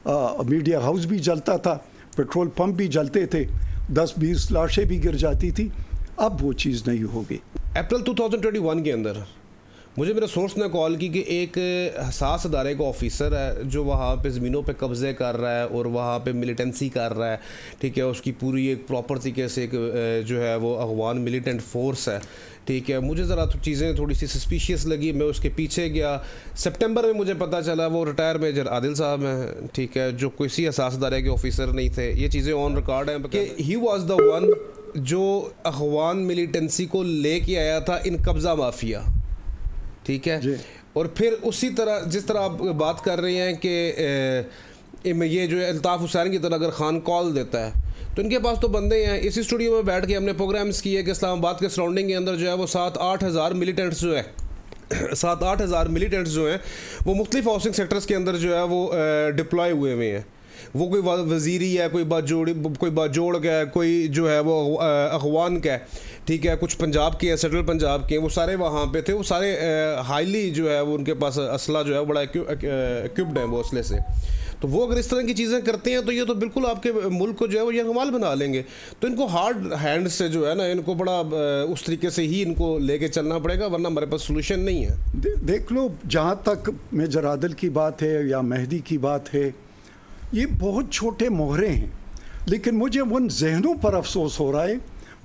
میڈیا ہاؤس بھی جلتا تھا, پیٹرول پمپ بھی جلتے تھے, 10-20 لاشیں بھی گر جاتی تھی, اب وہ چیز نہیں ہوگی. اپریل 2021 کے اندر مجھے میرے سورس نے کال کی کہ ایک حساس ادارے کا آفیسر ہے جو وہاں پہ زمینوں پہ قبضے کر رہا ہے اور وہاں پہ ملیٹنسی کر رہا ہے, ٹھیک ہے, اس کی پوری ایک پراپر طریقے سے ایک جو ہے وہ افغان ملیٹنٹ فورس ہے, ٹھیک ہے. مجھے ذرا چیزیں تھوڑی سی سسپیشیس لگی, میں اس کے پیچھے گیا. سپٹمبر میں مجھے پتہ چلا وہ ریٹائر میجر عادل صاحب ہیں, ٹھیک ہے, جو کسی حساس ادارے کے آفیسر نہیں تھے. یہ چیزیں آن ریکارڈ ہیں کہ ہی واز دا ون جو افغان ملیٹنسی کو لے کے آیا تھا ان قبضہ مافیا, ٹھیک ہے. اور پھر اسی طرح جس طرح آپ بات کر رہے ہیں کہ یہ جو الطاف حسین کی طرح اگر خان کال دیتا ہے تو ان کے پاس تو بندے ہیں. اسی اسٹوڈیو میں بیٹھ کے ہم نے پروگرامز کیے کہ اسلام آباد کے سراؤنڈنگ کے اندر جو ہے وہ 7-8 ہزار ملیٹنٹس جو ہے 7-8 ہزار ملیٹنٹس جو ہیں وہ مختلف ہاؤسنگ سیکٹرز کے اندر جو ہے وہ ڈپلوائے ہوئے ہیں. وہ کوئی وزیری ہے, کوئی باجوڑ کا ہے, کوئی جو ہے وہ اخوان کا ہے, ٹھیک ہے, کچھ پنجاب کے ہیں, سینٹرل پنجاب کے ہیں, وہ سارے وہاں پہ تھے. وہ سارے ہائیلی جو ہے وہ ان کے پاس اسلحہ جو ہے بڑا ایکوپڈ ہیں وہ اسلحے سے. تو وہ اگر اس طرح کی چیزیں کرتے ہیں تو یہ تو بالکل آپ کے ملک کو جو ہے وہ یرغمال بنا لیں گے. تو ان کو ہارڈ ہینڈ سے جو ہے نا ان کو بڑا اس طریقے سے ہی ان کو لے کے چلنا پڑے گا, ورنہ ہمارے پاس سولوشن نہیں ہے. دیکھ لو, جہاں تک میجر عادل کی بات ہے یا مہدی کی بات ہے, یہ بہت چھوٹے مہرے ہیں, لیکن مجھے ان ذہنوں پر افسوس ہو رہا ہے,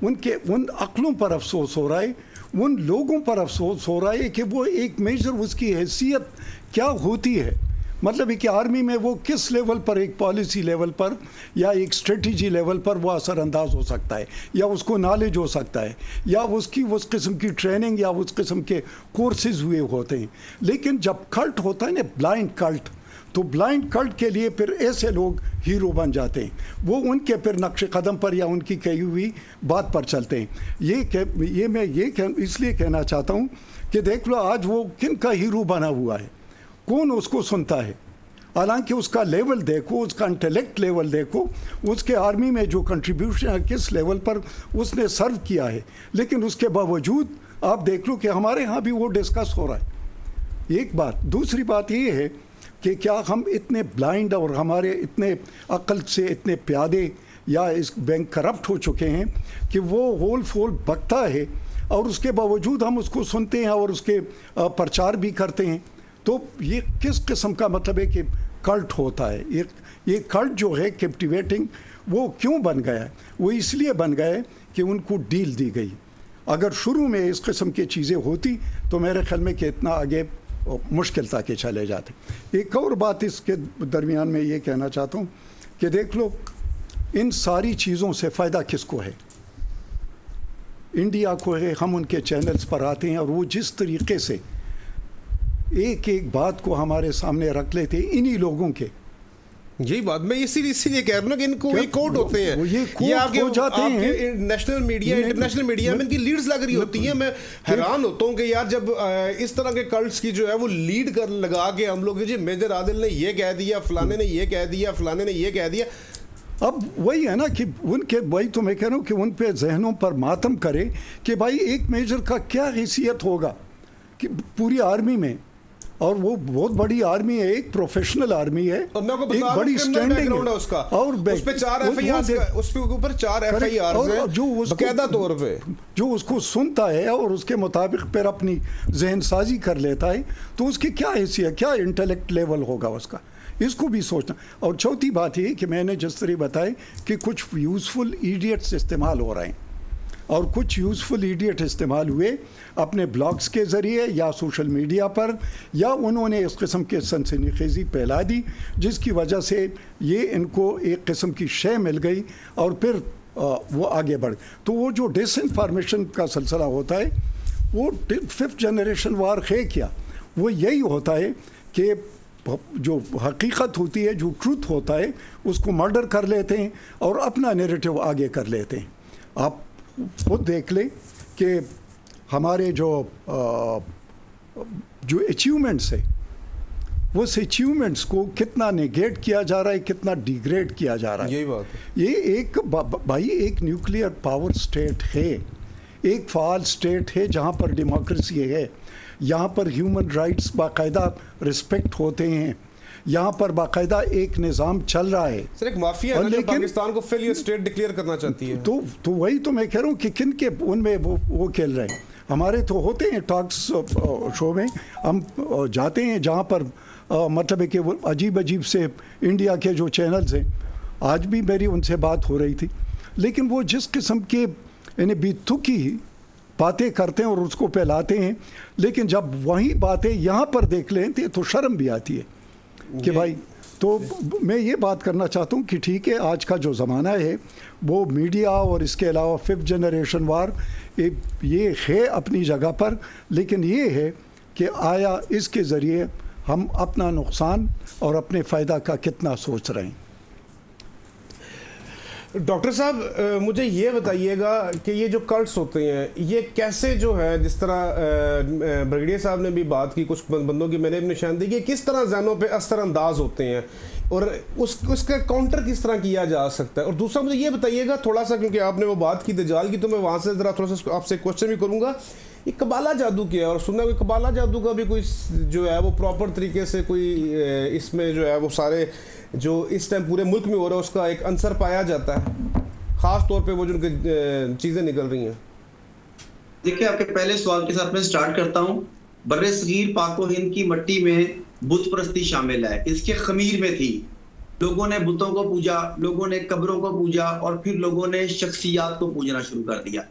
ان عقلوں پر افسوس ہو رہا ہے, ان لوگوں پر افسوس ہو رہا ہے کہ وہ ایک میجر اس کی حیثیت کیا ہوتی ہے. مطلب ہے کہ آرمی میں وہ کس لیول پر, ایک پالیسی لیول پر یا ایک اسٹریٹجی لیول پر وہ اثر انداز ہو سکتا ہے, یا اس کو نالج ہو سکتا ہے, یا اس قسم کی ٹریننگ یا اس قسم کے کورسز ہوئے ہوتے ہیں. لیکن جب کلٹ ہوتا ہے نا, بلائنڈ کلٹ, تو بلائنڈ کلٹ کے لیے پھر ایسے لوگ ہیرو بن جاتے ہیں. وہ ان کے پھر نقش قدم پر یا ان کی کہی ہوئی بات پر چلتے ہیں. یہ میں اس لیے کہنا چاہتا ہوں کہ دیکھ لو آج وہ کن کا ہیرو بنا ہوا ہے, کون اس کو سنتا ہے. حالانکہ اس کا لیول دیکھو, اس کا انٹلیکٹ لیول دیکھو, اس کے آرمی میں جو کنٹریبیوشن ہے کس لیول پر اس نے سرو کیا ہے. لیکن اس کے باوجود آپ دیکھ لو کہ ہمارے ہاں بھی وہ ڈسکس ہو رہا ہے. ایک بات. دوسری بات یہ ہے کہ کیا ہم اتنے بلائنڈ اور ہمارے اتنے عقل سے اتنے پیادے یا اس بینک کرپٹ ہو چکے ہیں کہ وہ ہول فول بکتا ہے اور اس کے باوجود ہم اس کو سنتے ہیں اور اس کے پرچار بھی کرتے ہیں. تو یہ کس قسم کا مطلب ہے کہ کلٹ ہوتا ہے. یہ کلٹ جو ہے کیپٹیویٹنگ, وہ کیوں بن گیا ہے؟ وہ اس لیے بن گیا ہے کہ ان کو ڈیل دی گئی. اگر شروع میں اس قسم کی چیزیں ہوتی تو میرے خیال میں کہ اتنا آگے مشکل تھا کہ چلے جاتے. ایک اور بات اس کے درمیان میں یہ کہنا چاہتا ہوں کہ دیکھ لو, ان ساری چیزوں سے فائدہ کس کو ہے؟ انڈیا کو ہے. ہم ان کے چینلز پر آتے ہیں اور وہ جس طریقے سے ایک بات کو ہمارے سامنے رکھ لیتے انہی لوگوں کے. یہی بات میں اسی لیے کہہ رہا ہوں کہ ان کو ایک کوٹ ہوتے ہیں, یہ آپ ہو جاتے ہیں نیشنل میڈیا, انٹرنیشنل میڈیا میں ان کی لیڈز لگ رہی ہوتی ہیں. میں حیران ہوتا ہوں کہ یار جب اس طرح کے کلٹس کی جو ہے وہ لیڈ کر لگا کے ہم لوگ جی میجر عادل نے یہ کہہ دیا, فلانے نے یہ کہہ دیا, فلانے نے یہ کہہ دیا. اب وہی ہے نا کہ ان کے, وہی تو میں کہہ رہا ہوں کہ ان پہ ذہنوں پر ماتم کرے کہ بھائی ایک میجر کا کیا حیثیت ہوگا کہ پوری آرمی میں, اور وہ بہت بڑی آرمی ہے, ایک پروفیشنل آرمی ہے, ایک بڑی سٹینڈنگ ہے اس کا, اور اس پہ 4 اس کے اوپر 4 FIRs ہیں جو باقاعدہ طور پہ جو اس کو سنتا ہے اور اس کے مطابق پھر اپنی ذہن سازی کر لیتا ہے. تو اس کی کیا حیثیت, کیا انٹلیکٹ لیول ہوگا اس کا, اس کو بھی سوچنا. اور چوتھی بات یہ کہ میں نے جس طرح بتائی کہ کچھ یوزفل ایڈیٹس استعمال ہو رہے ہیں, اور کچھ یوزفل ایڈیٹ استعمال ہوئے اپنے بلاگز کے ذریعے یا سوشل میڈیا پر, یا انہوں نے اس قسم کے سنسنی خیزی پھیلا دی جس کی وجہ سے یہ ان کو ایک قسم کی شے مل گئی اور پھر وہ آگے بڑھ. تو وہ جو ڈس انفارمیشن کا سلسلہ ہوتا ہے وہ 5th جنریشن وار ہے کیا, وہ یہی ہوتا ہے کہ جو حقیقت ہوتی ہے, جو ٹروتھ ہوتا ہے, اس کو مرڈر کر لیتے ہیں اور اپنا نیریٹو آگے کر لیتے ہیں. آپ خود دیکھ لیں کہ ہمارے جو اچیومنٹس ہے وہ اس اچیومنٹس کو کتنا نیگیٹ کیا جا رہا ہے, کتنا ڈیگریڈ کیا جا رہا ہے. یہی بات ہے. یہ ایک بھائی ایک نیوکلیئر پاور سٹیٹ ہے, ایک فعال سٹیٹ ہے جہاں پر ڈیموکریسی ہے, یہاں پر ہیومن رائٹس باقاعدہ رسپیکٹ ہوتے ہیں, یہاں پر باقاعدہ ایک نظام چل رہا ہے. سر ایک مافیا ہے جو پاکستان کو فیلئر اسٹیٹ ڈکلیئر کرنا چاہتی ہے. تو وہی تو میں کہہ رہا ہوں کہ کن کے ان میں وہ کھیل رہے ہیں. ہمارے تو ہوتے ہیں ٹاکس شو میں, ہم جاتے ہیں جہاں پر مطلب ہے کہ وہ عجیب سے انڈیا کے جو چینلز ہیں, آج بھی میری ان سے بات ہو رہی تھی, لیکن وہ جس قسم کے یعنی بیتوکی باتیں کرتے ہیں اور اس کو پھیلاتے ہیں, لیکن جب وہی باتیں یہاں پر دیکھ لیں تو شرم بھی آتی ہے کہ بھائی. تو میں یہ بات کرنا چاہتا ہوں کہ ٹھیک ہے آج کا جو زمانہ ہے وہ میڈیا اور اس کے علاوہ 5th جنریشن وار یہ ہے اپنی جگہ پر, لیکن یہ ہے کہ آیا اس کے ذریعے ہم اپنا نقصان اور اپنے فائدہ کا کتنا سوچ رہے ہیں. ڈاکٹر صاحب مجھے یہ بتائیے گا کہ یہ جو کلٹس ہوتے ہیں یہ کیسے جو ہے، جس طرح بریگیڈیئر صاحب نے بھی بات کی کچھ بندوں کی میں نے بھی نشاندہی کی، کس طرح ذہنوں پہ اثر انداز ہوتے ہیں اور اس کا کاؤنٹر کس طرح کیا جا سکتا ہے؟ اور دوسرا مجھے یہ بتائیے گا تھوڑا سا، کیونکہ آپ نے وہ بات کی دجال کی، تو میں وہاں سے ذرا تھوڑا سا آپ سے کوشچن بھی کروں گا، یہ قبالہ جادو کیا ہے؟ اور سننا کہ قبالہ جادو کا بھی کوئی جو ہے وہ پراپر طریقے سے کوئی اس میں جو ہے وہ سارے جو اس ٹائم پورے ملک میں ہو رہا ہے اس کا ایک عنصر پایا جاتا ہے، خاص طور پہ وہ جو چیزیں نکل رہی ہیں؟ دیکھیں، آپ کے پہلے سوال کے ساتھ میں سٹارٹ کرتا ہوں. بر صغیر پاک و ہند کی مٹی میں بت پرستی شامل ہے، اس کے خمیر میں تھی. لوگوں نے بتوں کو پوجا، لوگوں نے قبروں کو پوجا، اور پھر لوگوں نے شخصیات کو پوجنا شروع کر دیا.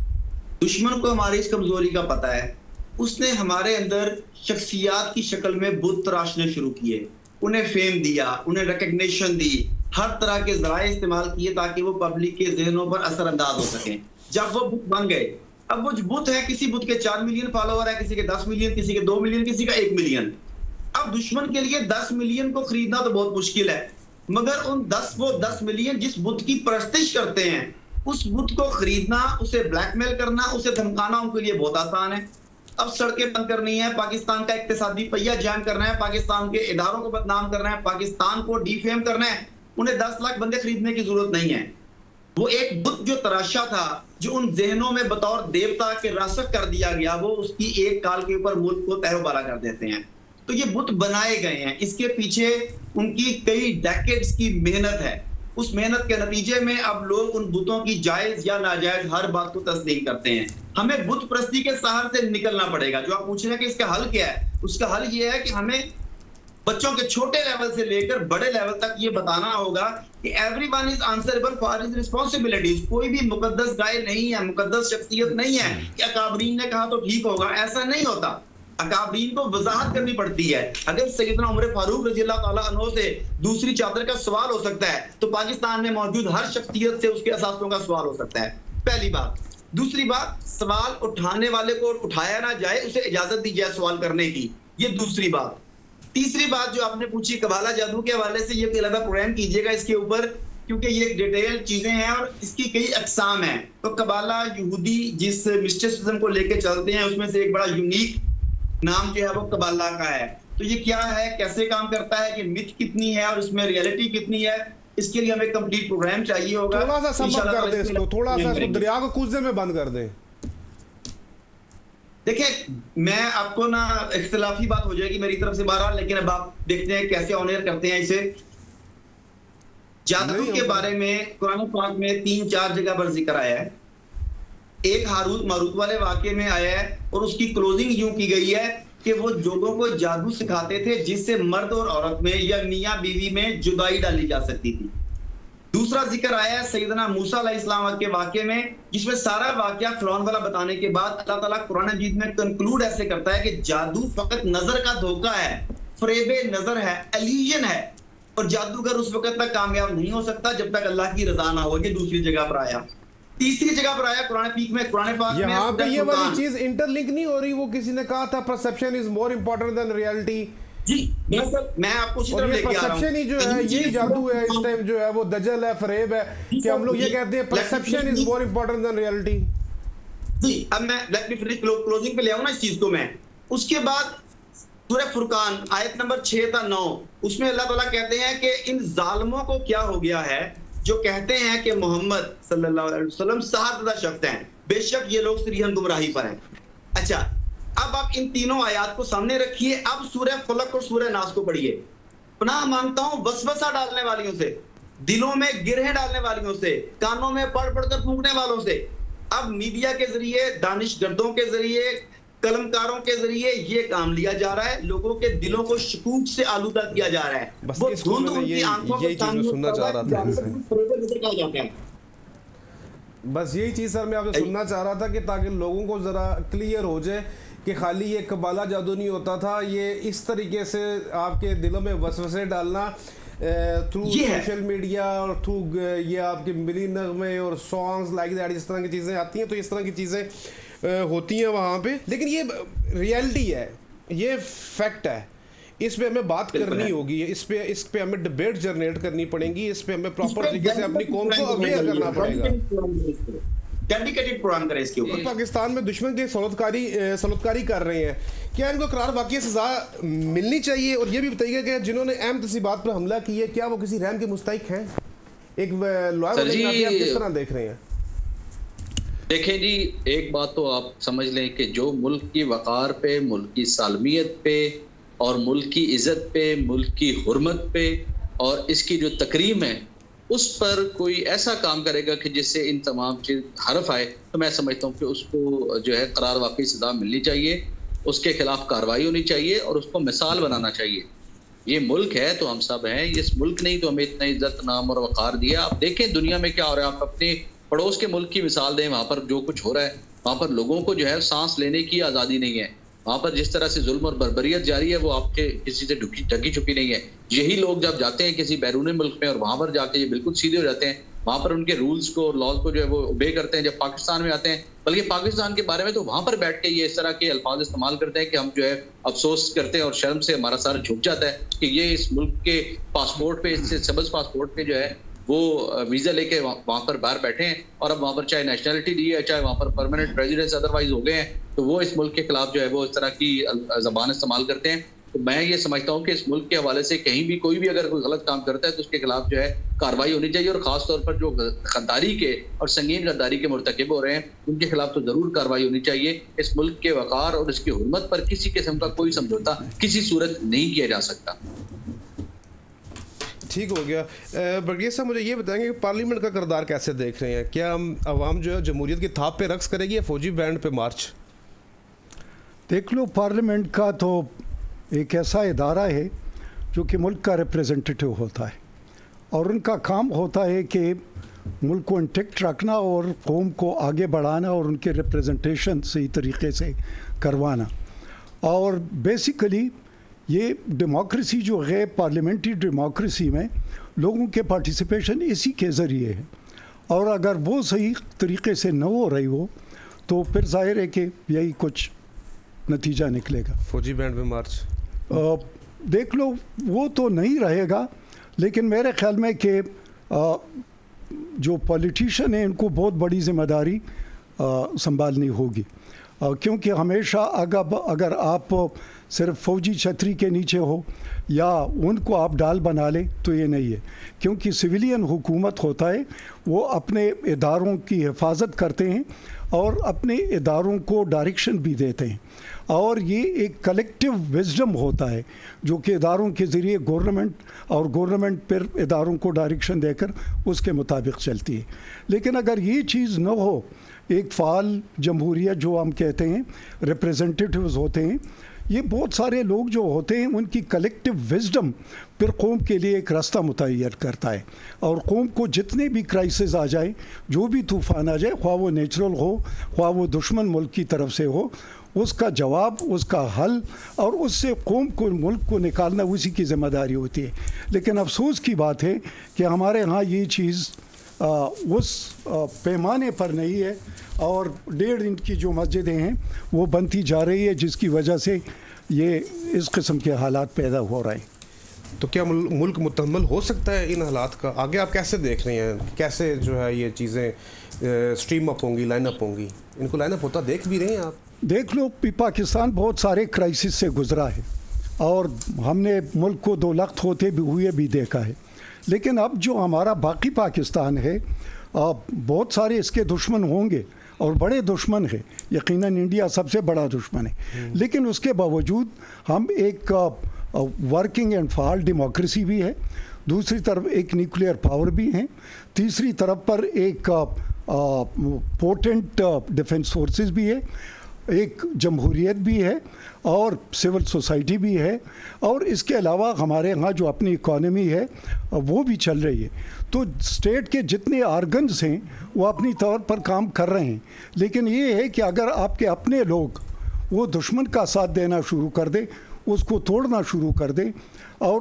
دشمن کو ہماری اس کمزوری کا پتہ ہے، اس نے ہمارے اندر شخصیات کی شکل میں بت تراشنے شروع کیے، انہیں فیم دیا، انہیں ریکگنیشن دی، ہر طرح کے ذرائع استعمال کیے تاکہ وہ پبلک کے ذہنوں پر اثر انداز ہو سکیں. جب وہ بت بن گئے، اب وہ بت ہے، کسی بت کے 4 ملین فالوور ہے، کسی کے 10 ملین، کسی کے 2 ملین، کسی کا 1 ملین. اب دشمن کے لیے 10 ملین کو خریدنا تو بہت مشکل ہے، مگر ان 10 ملین جس بت کی پرستش کرتے ہیں اس بت کو خریدنا، اسے بلیک میل کرنا، اسے دھمکانا ان کے لیے بہت آسان ہے. اب سڑکیں بند کرنی ہے، پاکستان کا اقتصادی پہیہ جام کرنا ہے، پاکستان کے اداروں کو بدنام کرنا ہے، پاکستان کو ڈی فیم کرنا ہے. انہیں 10 لاکھ بندے خریدنے کی ضرورت نہیں ہے. وہ ایک بت جو تراشا تھا، جو ان ذہنوں میں بطور دیوتا کے راسخ کر دیا گیا، وہ اس کی ایک کال کے اوپر ملک کو تہو بالا کر دیتے ہیں. تو یہ بت بنائے گئے ہیں، اس کے پیچھے ان کی کئی ڈیکیڈز کی محنت ہے. اس محنت کے نتیجے میں اب لوگ ان بتوں کی جائز یا ناجائز ہر بات کو تسلیم کرتے ہیں. ہمیں بت پرستی کے سہار سے نکلنا پڑے گا. جو آپ پوچھ رہے ہیں کہ اس کا حل کیا ہے، اس کا حل یہ ہے کہ ہمیں بچوں کے چھوٹے لیول سے لے کر بڑے لیول تک یہ بتانا ہوگا کہ every one is answerable for his responsibilities. کوئی بھی مقدس گائے نہیں ہے، مقدس شخصیت نہیں ہے کہ اکابرین نے کہا تو ٹھیک ہوگا. ایسا نہیں ہوتا. اکابرین کو وضاحت کرنی پڑتی ہے. اگر سیدنا عمر فاروق رضی اللہ تعالیٰ عنہ سے دوسری چادر کا سوال ہو سکتا ہے تو پاکستان میں موجود ہر شخصیت سے اس کے اثاثوں کا سوال ہو سکتا ہے. پہلی بات. دوسری بات، سوال اٹھانے والے کو اٹھایا نہ جائے، اسے اجازت دی جائے سوال کرنے کی. یہ دوسری بات. تیسری بات جو آپ نے پوچھی قبالہ جادو کے حوالے سے، یہ علیحدہ پروگرام کیجیے گا اس کے اوپر، کیونکہ یہ ڈیٹیل چیزیں ہیں اور اس کی کئی اقسام ہیں. تو قبالہ یہودی جس مسٹسزم کو لے کے چلتے ہیں، اس میں سے ایک بڑا یونیک نام جو ہے وہ قبالہ کا ہے. تو یہ کیا ہے، کیسے کام کرتا ہے، کہ متھ کتنی ہے اور اس میں ریئلٹی کتنی ہے، اس کے لیے ہمیں کمپلیٹ پروگرام چاہیے ہوگا. تھوڑا سا سم اپ کر دیں اس کو، تھوڑا سا دریا کو کوزے میں بند کر دیں. دیکھیں، میں آپ کو نا اختلافی بات ہو جائے گی میری طرف سے بہرحال، لیکن اب آپ دیکھتے ہیں کیسے آن ایئر کرتے ہیں اسے. جادو کے بارے میں قرآن پاک میں 3-4 جگہ پر ذکر آیا ہے. ایک ہاروت ماروت والے واقعے میں آیا ہے اور اس کی کلوزنگ یوں کی گئی ہے کہ وہ لوگوں کو جادو سکھاتے تھے جس سے مرد اور عورت میں یا میاں بیوی میں جدائی ڈالی جا سکتی تھی. دوسرا ذکر آیا ہے سیدنا موسیٰ علیہ السلام کے واقعے میں، جس میں سارا واقعہ فرعون والا بتانے کے بعد اللہ تعالیٰ قرآن مجید میں کنکلوڈ ایسے کرتا ہے کہ جادو فقط نظر کا دھوکہ ہے، فریب نظر ہے، ایلیژن ہے، اور جادوگر اس وقت تک کامیاب نہیں ہو سکتا جب تک اللہ کی رضا نہ ہو. یہ دوسری جگہ پر آیا. تیسری جگہ پر آیا قرآن پاک میں یہاں پہ یہ والی چیز انٹر لنک نہیں ہو رہی. وہ کسی نے کہا تھا perception is more important than reality. جی میں آپ کو اسی طرف لے کے آ رہا ہوں. پرسپشن ہی جو ہے یہی جادو ہے اس ٹائم، جو ہے وہ دجل ہے، فریب ہے، کہ ہم لوگ یہ کہتے ہیں perception is more important than reality. جی اب میں لیٹ می فنش کلوزنگ پہ لے آؤں نا اس چیز کو میں. اس کے بعد سورہ فرقان آیت نمبر 6 تا 9، اس میں اللہ تعالیٰ کہتے ہیں کہ ان ظالموں کو کیا ہو گیا ہے جو کہتے ہیں کہ محمد صلی اللہ علیہ وسلم سعادتہ شخص ہیں، بے شک یہ لوگ سریحاً گمراہی پر ہیں. اچھا، اب آپ ان تینوں آیات کو سامنے رکھیے. اب سورہ فلق اور سورہ ناس کو پڑھیے. پناہ مانگتا ہوں وسوسہ ڈالنے والیوں سے، دلوں میں گرہیں ڈالنے والیوں سے، کانوں میں پڑھ پڑھ کر پھونکنے والوں سے. اب میڈیا کے ذریعے، دانش گردوں کے ذریعے، قلمکاروں کے ذریعے یہ کام لیا جا رہا ہے. لوگوں کے دلوں کو شکوک سے آلودہ کیا جا رہا ہے. بس اس کو میں یہی چیز سننا چاہ رہا تھا. بس یہی چیز سر میں آپ سے سننا چاہ رہا تھا کہ تاکہ لوگوں کو ذرا کلیئر ہو جائے کہ خالی یہ قبالہ جادو نہیں ہوتا تھا، یہ اس طریقے سے آپ کے دلوں میں وسوسے ڈالنا تھرو سوشل میڈیا اور تھرو یہ آپ کے ملی نغمے اور سانگز لائک دیٹ، اس طرح کی چیزیں آتی ہیں. تو اس طرح کی چیزیں ہوتی ہیں وہاں پہ، لیکن یہ ریالٹی ہے، یہ فیکٹ ہے. اس پہ ہمیں بات کرنی ہوگی, اس پہ ہمیں ڈبیٹ جنریٹ کرنی پڑیں گی, اس پہ ہمیں پراپر طریقے سے اپنی قوم کو اویئر کرنا پڑے گا. ڈیڈیکیٹڈ پروگرام کریں اس کے اوپر. پاکستان میں دشمن کی سلطکاری کر رہے ہیں, کیا ان کو قرار واقعی سزا ملنی چاہیے؟ اور یہ بھی بتائیے کہ جنہوں نے اہم تسیبات پر حملہ کی ہے کیا وہ کسی رحم کے مستحق ہیں؟ ایک لوائر ہونے کے ناطے آپ کس طرح دیکھ رہے ہیں؟ دیکھیں جی, ایک بات تو آپ سمجھ لیں کہ جو ملک کی وقار پہ, ملک کی سالمیت پہ اور ملک کی عزت پہ, ملک کی حرمت پہ اور اس کی جو تکریم ہے اس پر کوئی ایسا کام کرے گا کہ جس سے ان تمام چیز حرف آئے, تو میں سمجھتا ہوں کہ اس کو جو ہے قرار واقعی سزا ملنی چاہیے, اس کے خلاف کارروائی ہونی چاہیے اور اس کو مثال بنانا چاہیے. یہ ملک ہے تو ہم سب ہیں, اس ملک نے ہی تو ہمیں اتنا عزت نام اور وقار دیا. آپ دیکھیں دنیا میں کیا ہو رہا ہے, آپ اپنے پڑوس کے ملک کی مثال دیں, وہاں پر جو کچھ ہو رہا ہے وہاں پر لوگوں کو جو ہے سانس لینے کی آزادی نہیں ہے, وہاں پر جس طرح سے ظلم اور بربریت جاری ہے وہ آپ کے کسی سے ڈھکی چھپی نہیں ہے. یہی لوگ جب جاتے ہیں کسی بیرون ملک میں اور وہاں پر جا کے یہ بالکل سیدھے ہو جاتے ہیں, وہاں پر ان کے رولز کو اور لاز کو جو ہے وہ اوبے کرتے ہیں. جب پاکستان میں آتے ہیں, بلکہ پاکستان کے بارے میں تو وہاں پر بیٹھ کے یہ اس طرح کے الفاظ استعمال کرتے ہیں کہ ہم جو ہے افسوس کرتے ہیں اور شرم سے ہمارا سر جھک جاتا ہے کہ یہ اس ملک کے پاسپورٹ پہ, اس سے سبز پاسپورٹ پہ جو ہے وہ ویزا لے کے وہاں پر باہر بیٹھے ہیں اور اب وہاں پر چاہے نیشنلٹی دی ہے, چاہے وہاں پر پرماننٹ ریزیڈنس ادروائز ہو گئے ہیں, تو وہ اس ملک کے خلاف جو ہے وہ اس طرح کی زبان استعمال کرتے ہیں. تو میں یہ سمجھتا ہوں کہ اس ملک کے حوالے سے کہیں بھی کوئی بھی اگر کوئی غلط کام کرتا ہے تو اس کے خلاف جو ہے کارروائی ہونی چاہیے, اور خاص طور پر جو غداری کے اور سنگین غداری کے مرتکب ہو رہے ہیں ان کے خلاف تو ضرور کارروائی ہونی چاہیے. اس ملک کے وقار اور اس کی حرمت پر کسی قسم کا کوئی سمجھوتا کسی صورت نہیں کیا جا سکتا. ٹھیک ہو گیا. برگیز صاحب مجھے یہ بتائیں گے کہ پارلیمنٹ کا کردار کیسے دیکھ رہے ہیں؟ کیا عوام جو ہے جمہوریت کی تھاپ پہ رقص کرے گی یا فوجی بینڈ پہ مارچ؟ دیکھ لو, پارلیمنٹ کا تو ایک ایسا ادارہ ہے جو کہ ملک کا ریپریزنٹیٹیو ہوتا ہے اور ان کا کام ہوتا ہے کہ ملک کو انٹیکٹ رکھنا اور قوم کو آگے بڑھانا اور ان کے ریپریزنٹیشن صحیح طریقے سے کروانا. اور بیسیکلی یہ ڈیموکریسی جو ہے, پارلیمنٹری ڈیموکریسی میں لوگوں کے پارٹیسپیشن اسی کے ذریعے ہے, اور اگر وہ صحیح طریقے سے نہ ہو رہی ہو تو پھر ظاہر ہے کہ یہی کچھ نتیجہ نکلے گا. فوجی بینڈ پہ مارچ دیکھ لو, وہ تو نہیں رہے گا, لیکن میرے خیال میں کہ جو پولیٹیشین ہیں ان کو بہت بڑی ذمہ داری سنبھالنی ہوگی, کیونکہ ہمیشہ اگر آپ صرف فوجی چھتری کے نیچے ہو یا ان کو آپ ڈال بنا لیں تو یہ نہیں ہے, کیونکہ سویلین حکومت ہوتا ہے وہ اپنے اداروں کی حفاظت کرتے ہیں اور اپنے اداروں کو ڈائریکشن بھی دیتے ہیں, اور یہ ایک کلیکٹیو وزڈم ہوتا ہے جو کہ اداروں کے ذریعے گورنمنٹ پھر اداروں کو ڈائریکشن دے کر اس کے مطابق چلتی ہے. لیکن اگر یہ چیز نہ ہو, ایک فعال جمہوریت جو ہم کہتے ہیں, ریپریزنٹیٹیوز ہوتے ہیں, یہ بہت سارے لوگ جو ہوتے ہیں ان کی کلیکٹیو وزڈم پھر قوم کے لیے ایک راستہ متعین کرتا ہے, اور قوم کو جتنے بھی کرائسس آ جائے, جو بھی طوفان آ جائے, خواہ وہ نیچرل ہو خواہ وہ دشمن ملک کی طرف سے ہو, اس کا جواب, اس کا حل اور اس سے قوم کو, ملک کو نکالنا اسی کی ذمہ داری ہوتی ہے. لیکن افسوس کی بات ہے کہ ہمارے ہاں یہ چیز اس پیمانے پر نہیں ہے, اور 1.5 انچ کی جو مسجدیں ہیں وہ بنتی جا رہی ہے, جس کی وجہ سے یہ اس قسم کے حالات پیدا ہو رہے ہیں. تو کیا ملک متحمل ہو سکتا ہے ان حالات کا؟ آگے آپ کیسے دیکھ رہے ہیں, کیسے جو ہے یہ چیزیں سٹریم اپ ہوں گی, لائن اپ ہوں گی؟ ان کو لائن اپ ہوتا دیکھ بھی رہے ہیں آپ؟ دیکھ لو, پاکستان بہت سارے کرائسس سے گزرا ہے اور ہم نے ملک کو 2 لخت ہوتے بھی ہوئے بھی دیکھا ہے, لیکن اب جو ہمارا باقی پاکستان ہے, بہت سارے اس کے دشمن ہوں گے اور بڑے دشمن ہیں, یقیناً انڈیا سب سے بڑا دشمن ہے, لیکن اس کے باوجود ہم ایک ورکنگ اینڈ فعال ڈیموکریسی بھی ہے, دوسری طرف ایک نیوکلیئر پاور بھی ہیں, تیسری طرف پر ایک پوٹنٹ ڈیفنس فورسز بھی ہے, ایک جمہوریت بھی ہے اور سول سوسائٹی بھی ہے, اور اس کے علاوہ ہمارے ہاں جو اپنی اکانومی ہے وہ بھی چل رہی ہے. تو اسٹیٹ کے جتنے آرگنز ہیں وہ اپنی طور پر کام کر رہے ہیں, لیکن یہ ہے کہ اگر آپ کے اپنے لوگ وہ دشمن کا ساتھ دینا شروع کر دیں, उसको तोड़ना शुरू कर दे और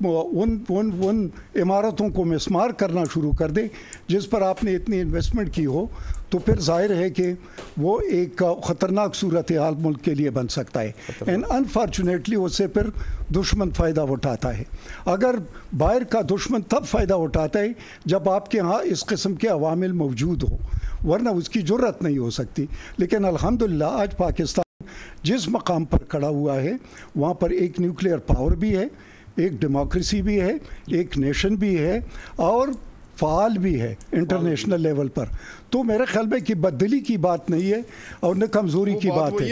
उन इमारतों को मिसमार करना शुरू कर दे जिस पर आपने इतनी इन्वेस्टमेंट की हो, तो फिर जाहिर है कि वो एक ख़तरनाक सूरत हाल मुल्क के लिए बन सकता है। एंड अनफॉर्चुनेटली उससे फिर दुश्मन फ़ायदा उठाता है। अगर बाहर का दुश्मन तब फ़ायदा उठाता है जब आपके यहाँ इस किस्म के अवामिल मौजूद हो, वरना उसकी जुर्रत नहीं हो सकती। लेकिन अल्हम्दुलिल्लाह आज पाकिस्तान जिस मकाम पर खड़ा हुआ है वहाँ पर एक न्यूक्लियर पावर भी है, एक डेमोक्रेसी भी है, एक नेशन भी है और फ़ाल भी है इंटरनेशनल लेवल पर। तो मेरे ख्याल में कि बदली की बात नहीं है और न कमज़ोरी की बात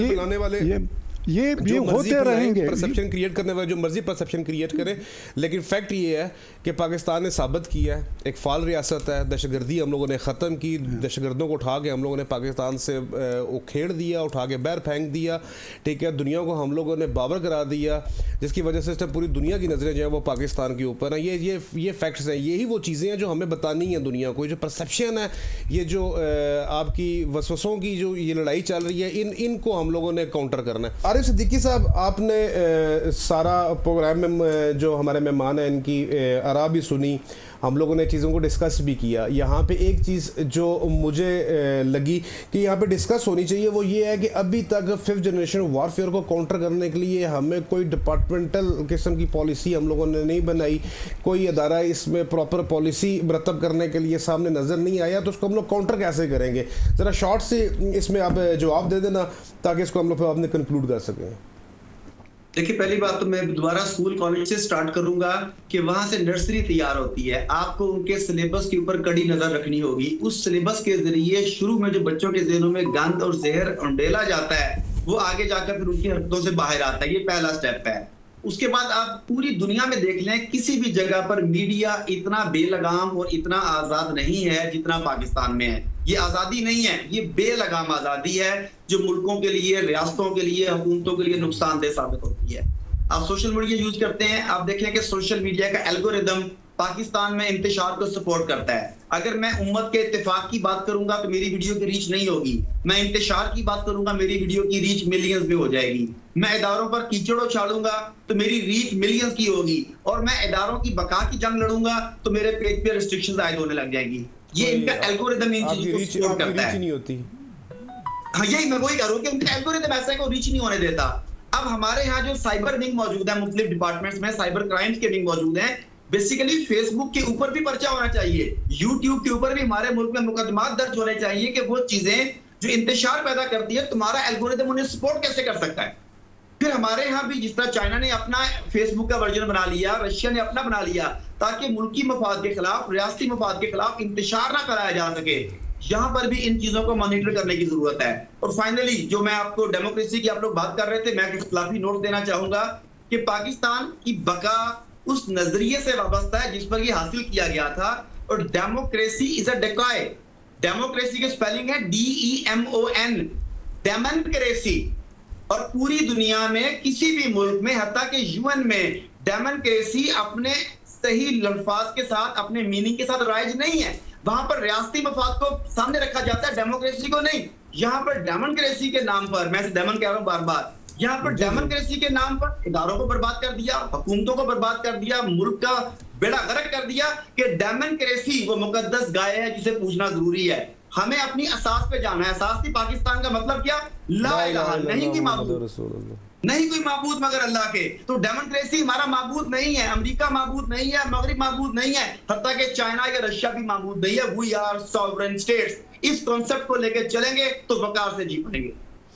है। ये होते रहेंगे, परसेप्शन क्रिएट करने वाले जो मर्जी परसेप्शन क्रिएट करें, लेकिन फैक्ट ये है कि पाकिस्तान ने साबित किया है एक फाल रियासत है। दहशतगर्दी हम लोगों ने ख़त्म की, दहशतगर्दों को उठा के हम लोगों ने पाकिस्तान से उखेड़ दिया, उठा के बाहर फेंक दिया, ठीक है। दुनिया को हम लोगों ने बाबर करा दिया, जिसकी वजह से पूरी दुनिया की नज़रें जो है वो पाकिस्तान के ऊपर हैं। ये फैक्ट्स हैं, यही वो चीज़ें हैं जो हमें बतानी हैं दुनिया को। जो परसेप्शन है, ये जो आपकी वसवसों की जो ये लड़ाई चल रही है, इनको हम लोगों ने काउंटर करना है। आरिफ सिद्दीकी साहब, आपने सारा प्रोग्राम में जो हमारे मेहमान हैं इनकी आरा भी सुनी, हम लोगों ने चीज़ों को डिस्कस भी किया। यहाँ पे एक चीज़ जो मुझे लगी कि यहाँ पे डिस्कस होनी चाहिए वो ये है कि अभी तक 5th जनरेशन वारफेयर को काउंटर करने के लिए हमें कोई डिपार्टमेंटल किस्म की पॉलिसी हम लोगों ने नहीं बनाई, कोई अदारा इसमें प्रॉपर पॉलिसी मरतब करने के लिए सामने नज़र नहीं आया। तो उसको हम लोग काउंटर कैसे करेंगे? ज़रा शॉर्ट से इसमें आप जवाब दे देना ताकि इसको हम लोग अपने कंक्लूड कर सकें। देखिए, पहली बात तो मैं दोबारा स्कूल कॉलेज से स्टार्ट करूंगा कि वहां से नर्सरी तैयार होती है। आपको उनके सिलेबस के ऊपर कड़ी नजर रखनी होगी। उस सिलेबस के जरिए शुरू में जो बच्चों के ज़हनों में गंद और जहर उंडेला जाता है, वो आगे जाकर फिर उनकी हरकतों से बाहर आता है। ये पहला स्टेप है। उसके बाद आप पूरी दुनिया में देख लें, किसी भी जगह पर मीडिया इतना बेलगाम और इतना आजाद नहीं है जितना पाकिस्तान में है। ये आजादी नहीं है, ये बेलगाम आजादी है जो मुल्कों के लिए, रियासतों के लिए, हुकूमतों के लिए नुकसानदेह साबित होती है। आप सोशल मीडिया यूज करते हैं, आप देखें कि सोशल मीडिया का एल्गोरिदम पाकिस्तान में इंतशार को सपोर्ट करता है। अगर मैं उम्मत के इत्तेफाक की बात करूंगा तो मेरी वीडियो की रीच नहीं होगी। मैं इंतशार की बात करूंगा, मेरी वीडियो की रीच मिलियंस में हो जाएगी। मैं इदारों पर कीचड़ उछालूंगा तो मेरी रीच मिलियंस की होगी, और मैं इदारों की बका की जंग लड़ूंगा तो मेरे पेज पे रिस्ट्रिक्शंस आयद होने लग जाएगी। ये इनका एल्गोरिदम इन चीजों को सपोर्ट करता है। नहीं होती। हाँ, यही मैं वही कह रहा हूं कि उनका एल्गोरिदम ऐसा है कि वो रीच नहीं होने देता। अब हमारे यहाँ जो साइबर विंग मौजूद है, मुख्तलिफ डिपार्टमेंट्स में साइबर क्राइम्स के विंग मौजूद हैं। बेसिकली फेसबुक के ऊपर भी पर्चा होना चाहिए, यूट्यूब के ऊपर भी हमारे मुल्क में मुकदमात दर्ज होने चाहिए कि वो चीजें जो इंतशार पैदा करती है, तुम्हारा एल्गोरिदम उन्हें सपोर्ट कैसे कर सकता है। फिर हमारे यहाँ भी जिस तरह चाइना ने अपना फेसबुक का वर्जन बना लिया, रशिया ने अपना बना लिया, ताकि मुल्की मफाद के खिलाफ, रियासती मफाद के खिलाफ इंतशार ना कराया जा सके। यहाँ पर भी इन चीजों को मॉनिटर करने की जरूरत है। और फाइनली जो मैं आपको डेमोक्रेसी की आप लोग बात कर रहे थे, मैं एक इख्तिलाफी नोट देना चाहूंगा कि पाकिस्तान की बका उस नजरिए से वाबस्ता है जिस पर ये हासिल किया गया था। और democracy is a decoy. Democracy की स्पेलिंग है DEMON, डेमोक्रेसी। और पूरी दुनिया में किसी भी मुल्क में, हत्ता के यूएन में, डेमोक्रेसी अपने सही लफ्ज के साथ, अपने मीनिंग के साथ राइज नहीं है। वहां पर रियासती मफाद को सामने रखा जाता है, डेमोक्रेसी को नहीं। यहाँ पर डेमोक्रेसी के नाम पर, मैं डेमन कह रहा हूं बार बार, यहाँ पर डेमोक्रेसी के नाम पर इदारों को बर्बाद कर दिया, हुकूमतों को बर्बाद कर दिया, मुल्क का बेड़ा गर्क कर दिया कि डेमोक्रेसी वो मुकद्दस गाय है जिसे पूछना जरूरी है। हमें अपनी असास पे जाना है। असास थी पाकिस्तान का मतलब क्या? ला इलाहा, नहीं कोई माबूद, नहीं कोई माबूद मगर अल्लाह के। तो डेमोक्रेसी हमारा माबूद नहीं है, अमेरिका माबूद नहीं है, मगरिब माबूद नहीं है, हत्ता कि चाइना या रशिया भी माबूद नहीं है। We are sovereign states. इस कॉन्सेप्ट को लेकर चलेंगे तो वकार से जी पाएंगे।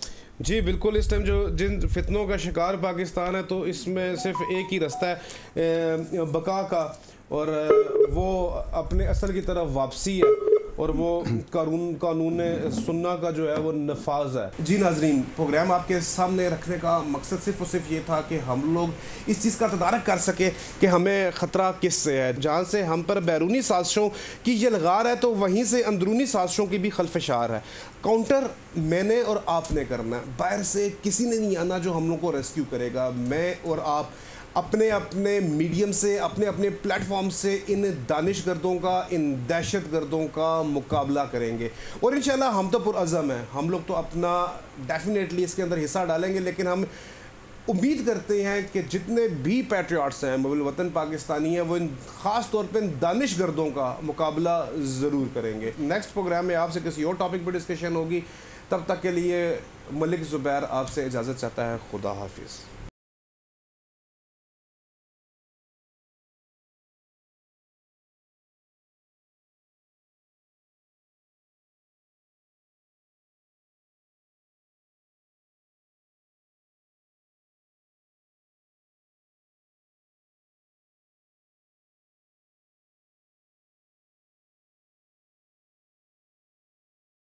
जी बिल्कुल। इस टाइम जो जिन फितनों का शिकार पाकिस्तान है, तो इसमें सिर्फ एक ही रास्ता है बका का, और वो अपने असल की तरफ वापसी है, और वो कानून सुन्ना का जो है वो नफाज है। जी नाजरीन, प्रोग्राम आपके सामने रखने का मकसद सिर्फ और सिर्फ ये था कि हम लोग इस चीज़ का तदारक कर सके कि हमें ख़तरा किस से है। जहाँ से हम पर बैरूनी साजिशों की यलगार है, तो वहीं से अंदरूनी साजिशों की भी खल्फशार है। काउंटर मैंने और आपने करना है, बाहर से किसी ने नहीं आना जो हम लोग को रेस्क्यू करेगा। मैं और आप अपने अपने मीडियम से, अपने अपने प्लेटफॉर्म से इन दानिशगर्दों का, इन दहशतगर्दों का मुकाबला करेंगे। और इंशाल्लाह हम तो पुरअज़म हैं, हम लोग तो अपना डेफिनेटली इसके अंदर हिस्सा डालेंगे, लेकिन हम امید کرتے ہیں کہ جتنے بھی پیٹریاٹس ہیں محب الوطن پاکستانی ہیں وہ خاص طور پہ دانش گردوں کا مقابلہ ضرور کریں گے. نیکسٹ پروگرام میں آپ سے کسی اور ٹاپک پر ڈسکشن ہوگی. تب تک کے لیے ملک زبیر آپ سے اجازت چاہتا ہے. خدا حافظ.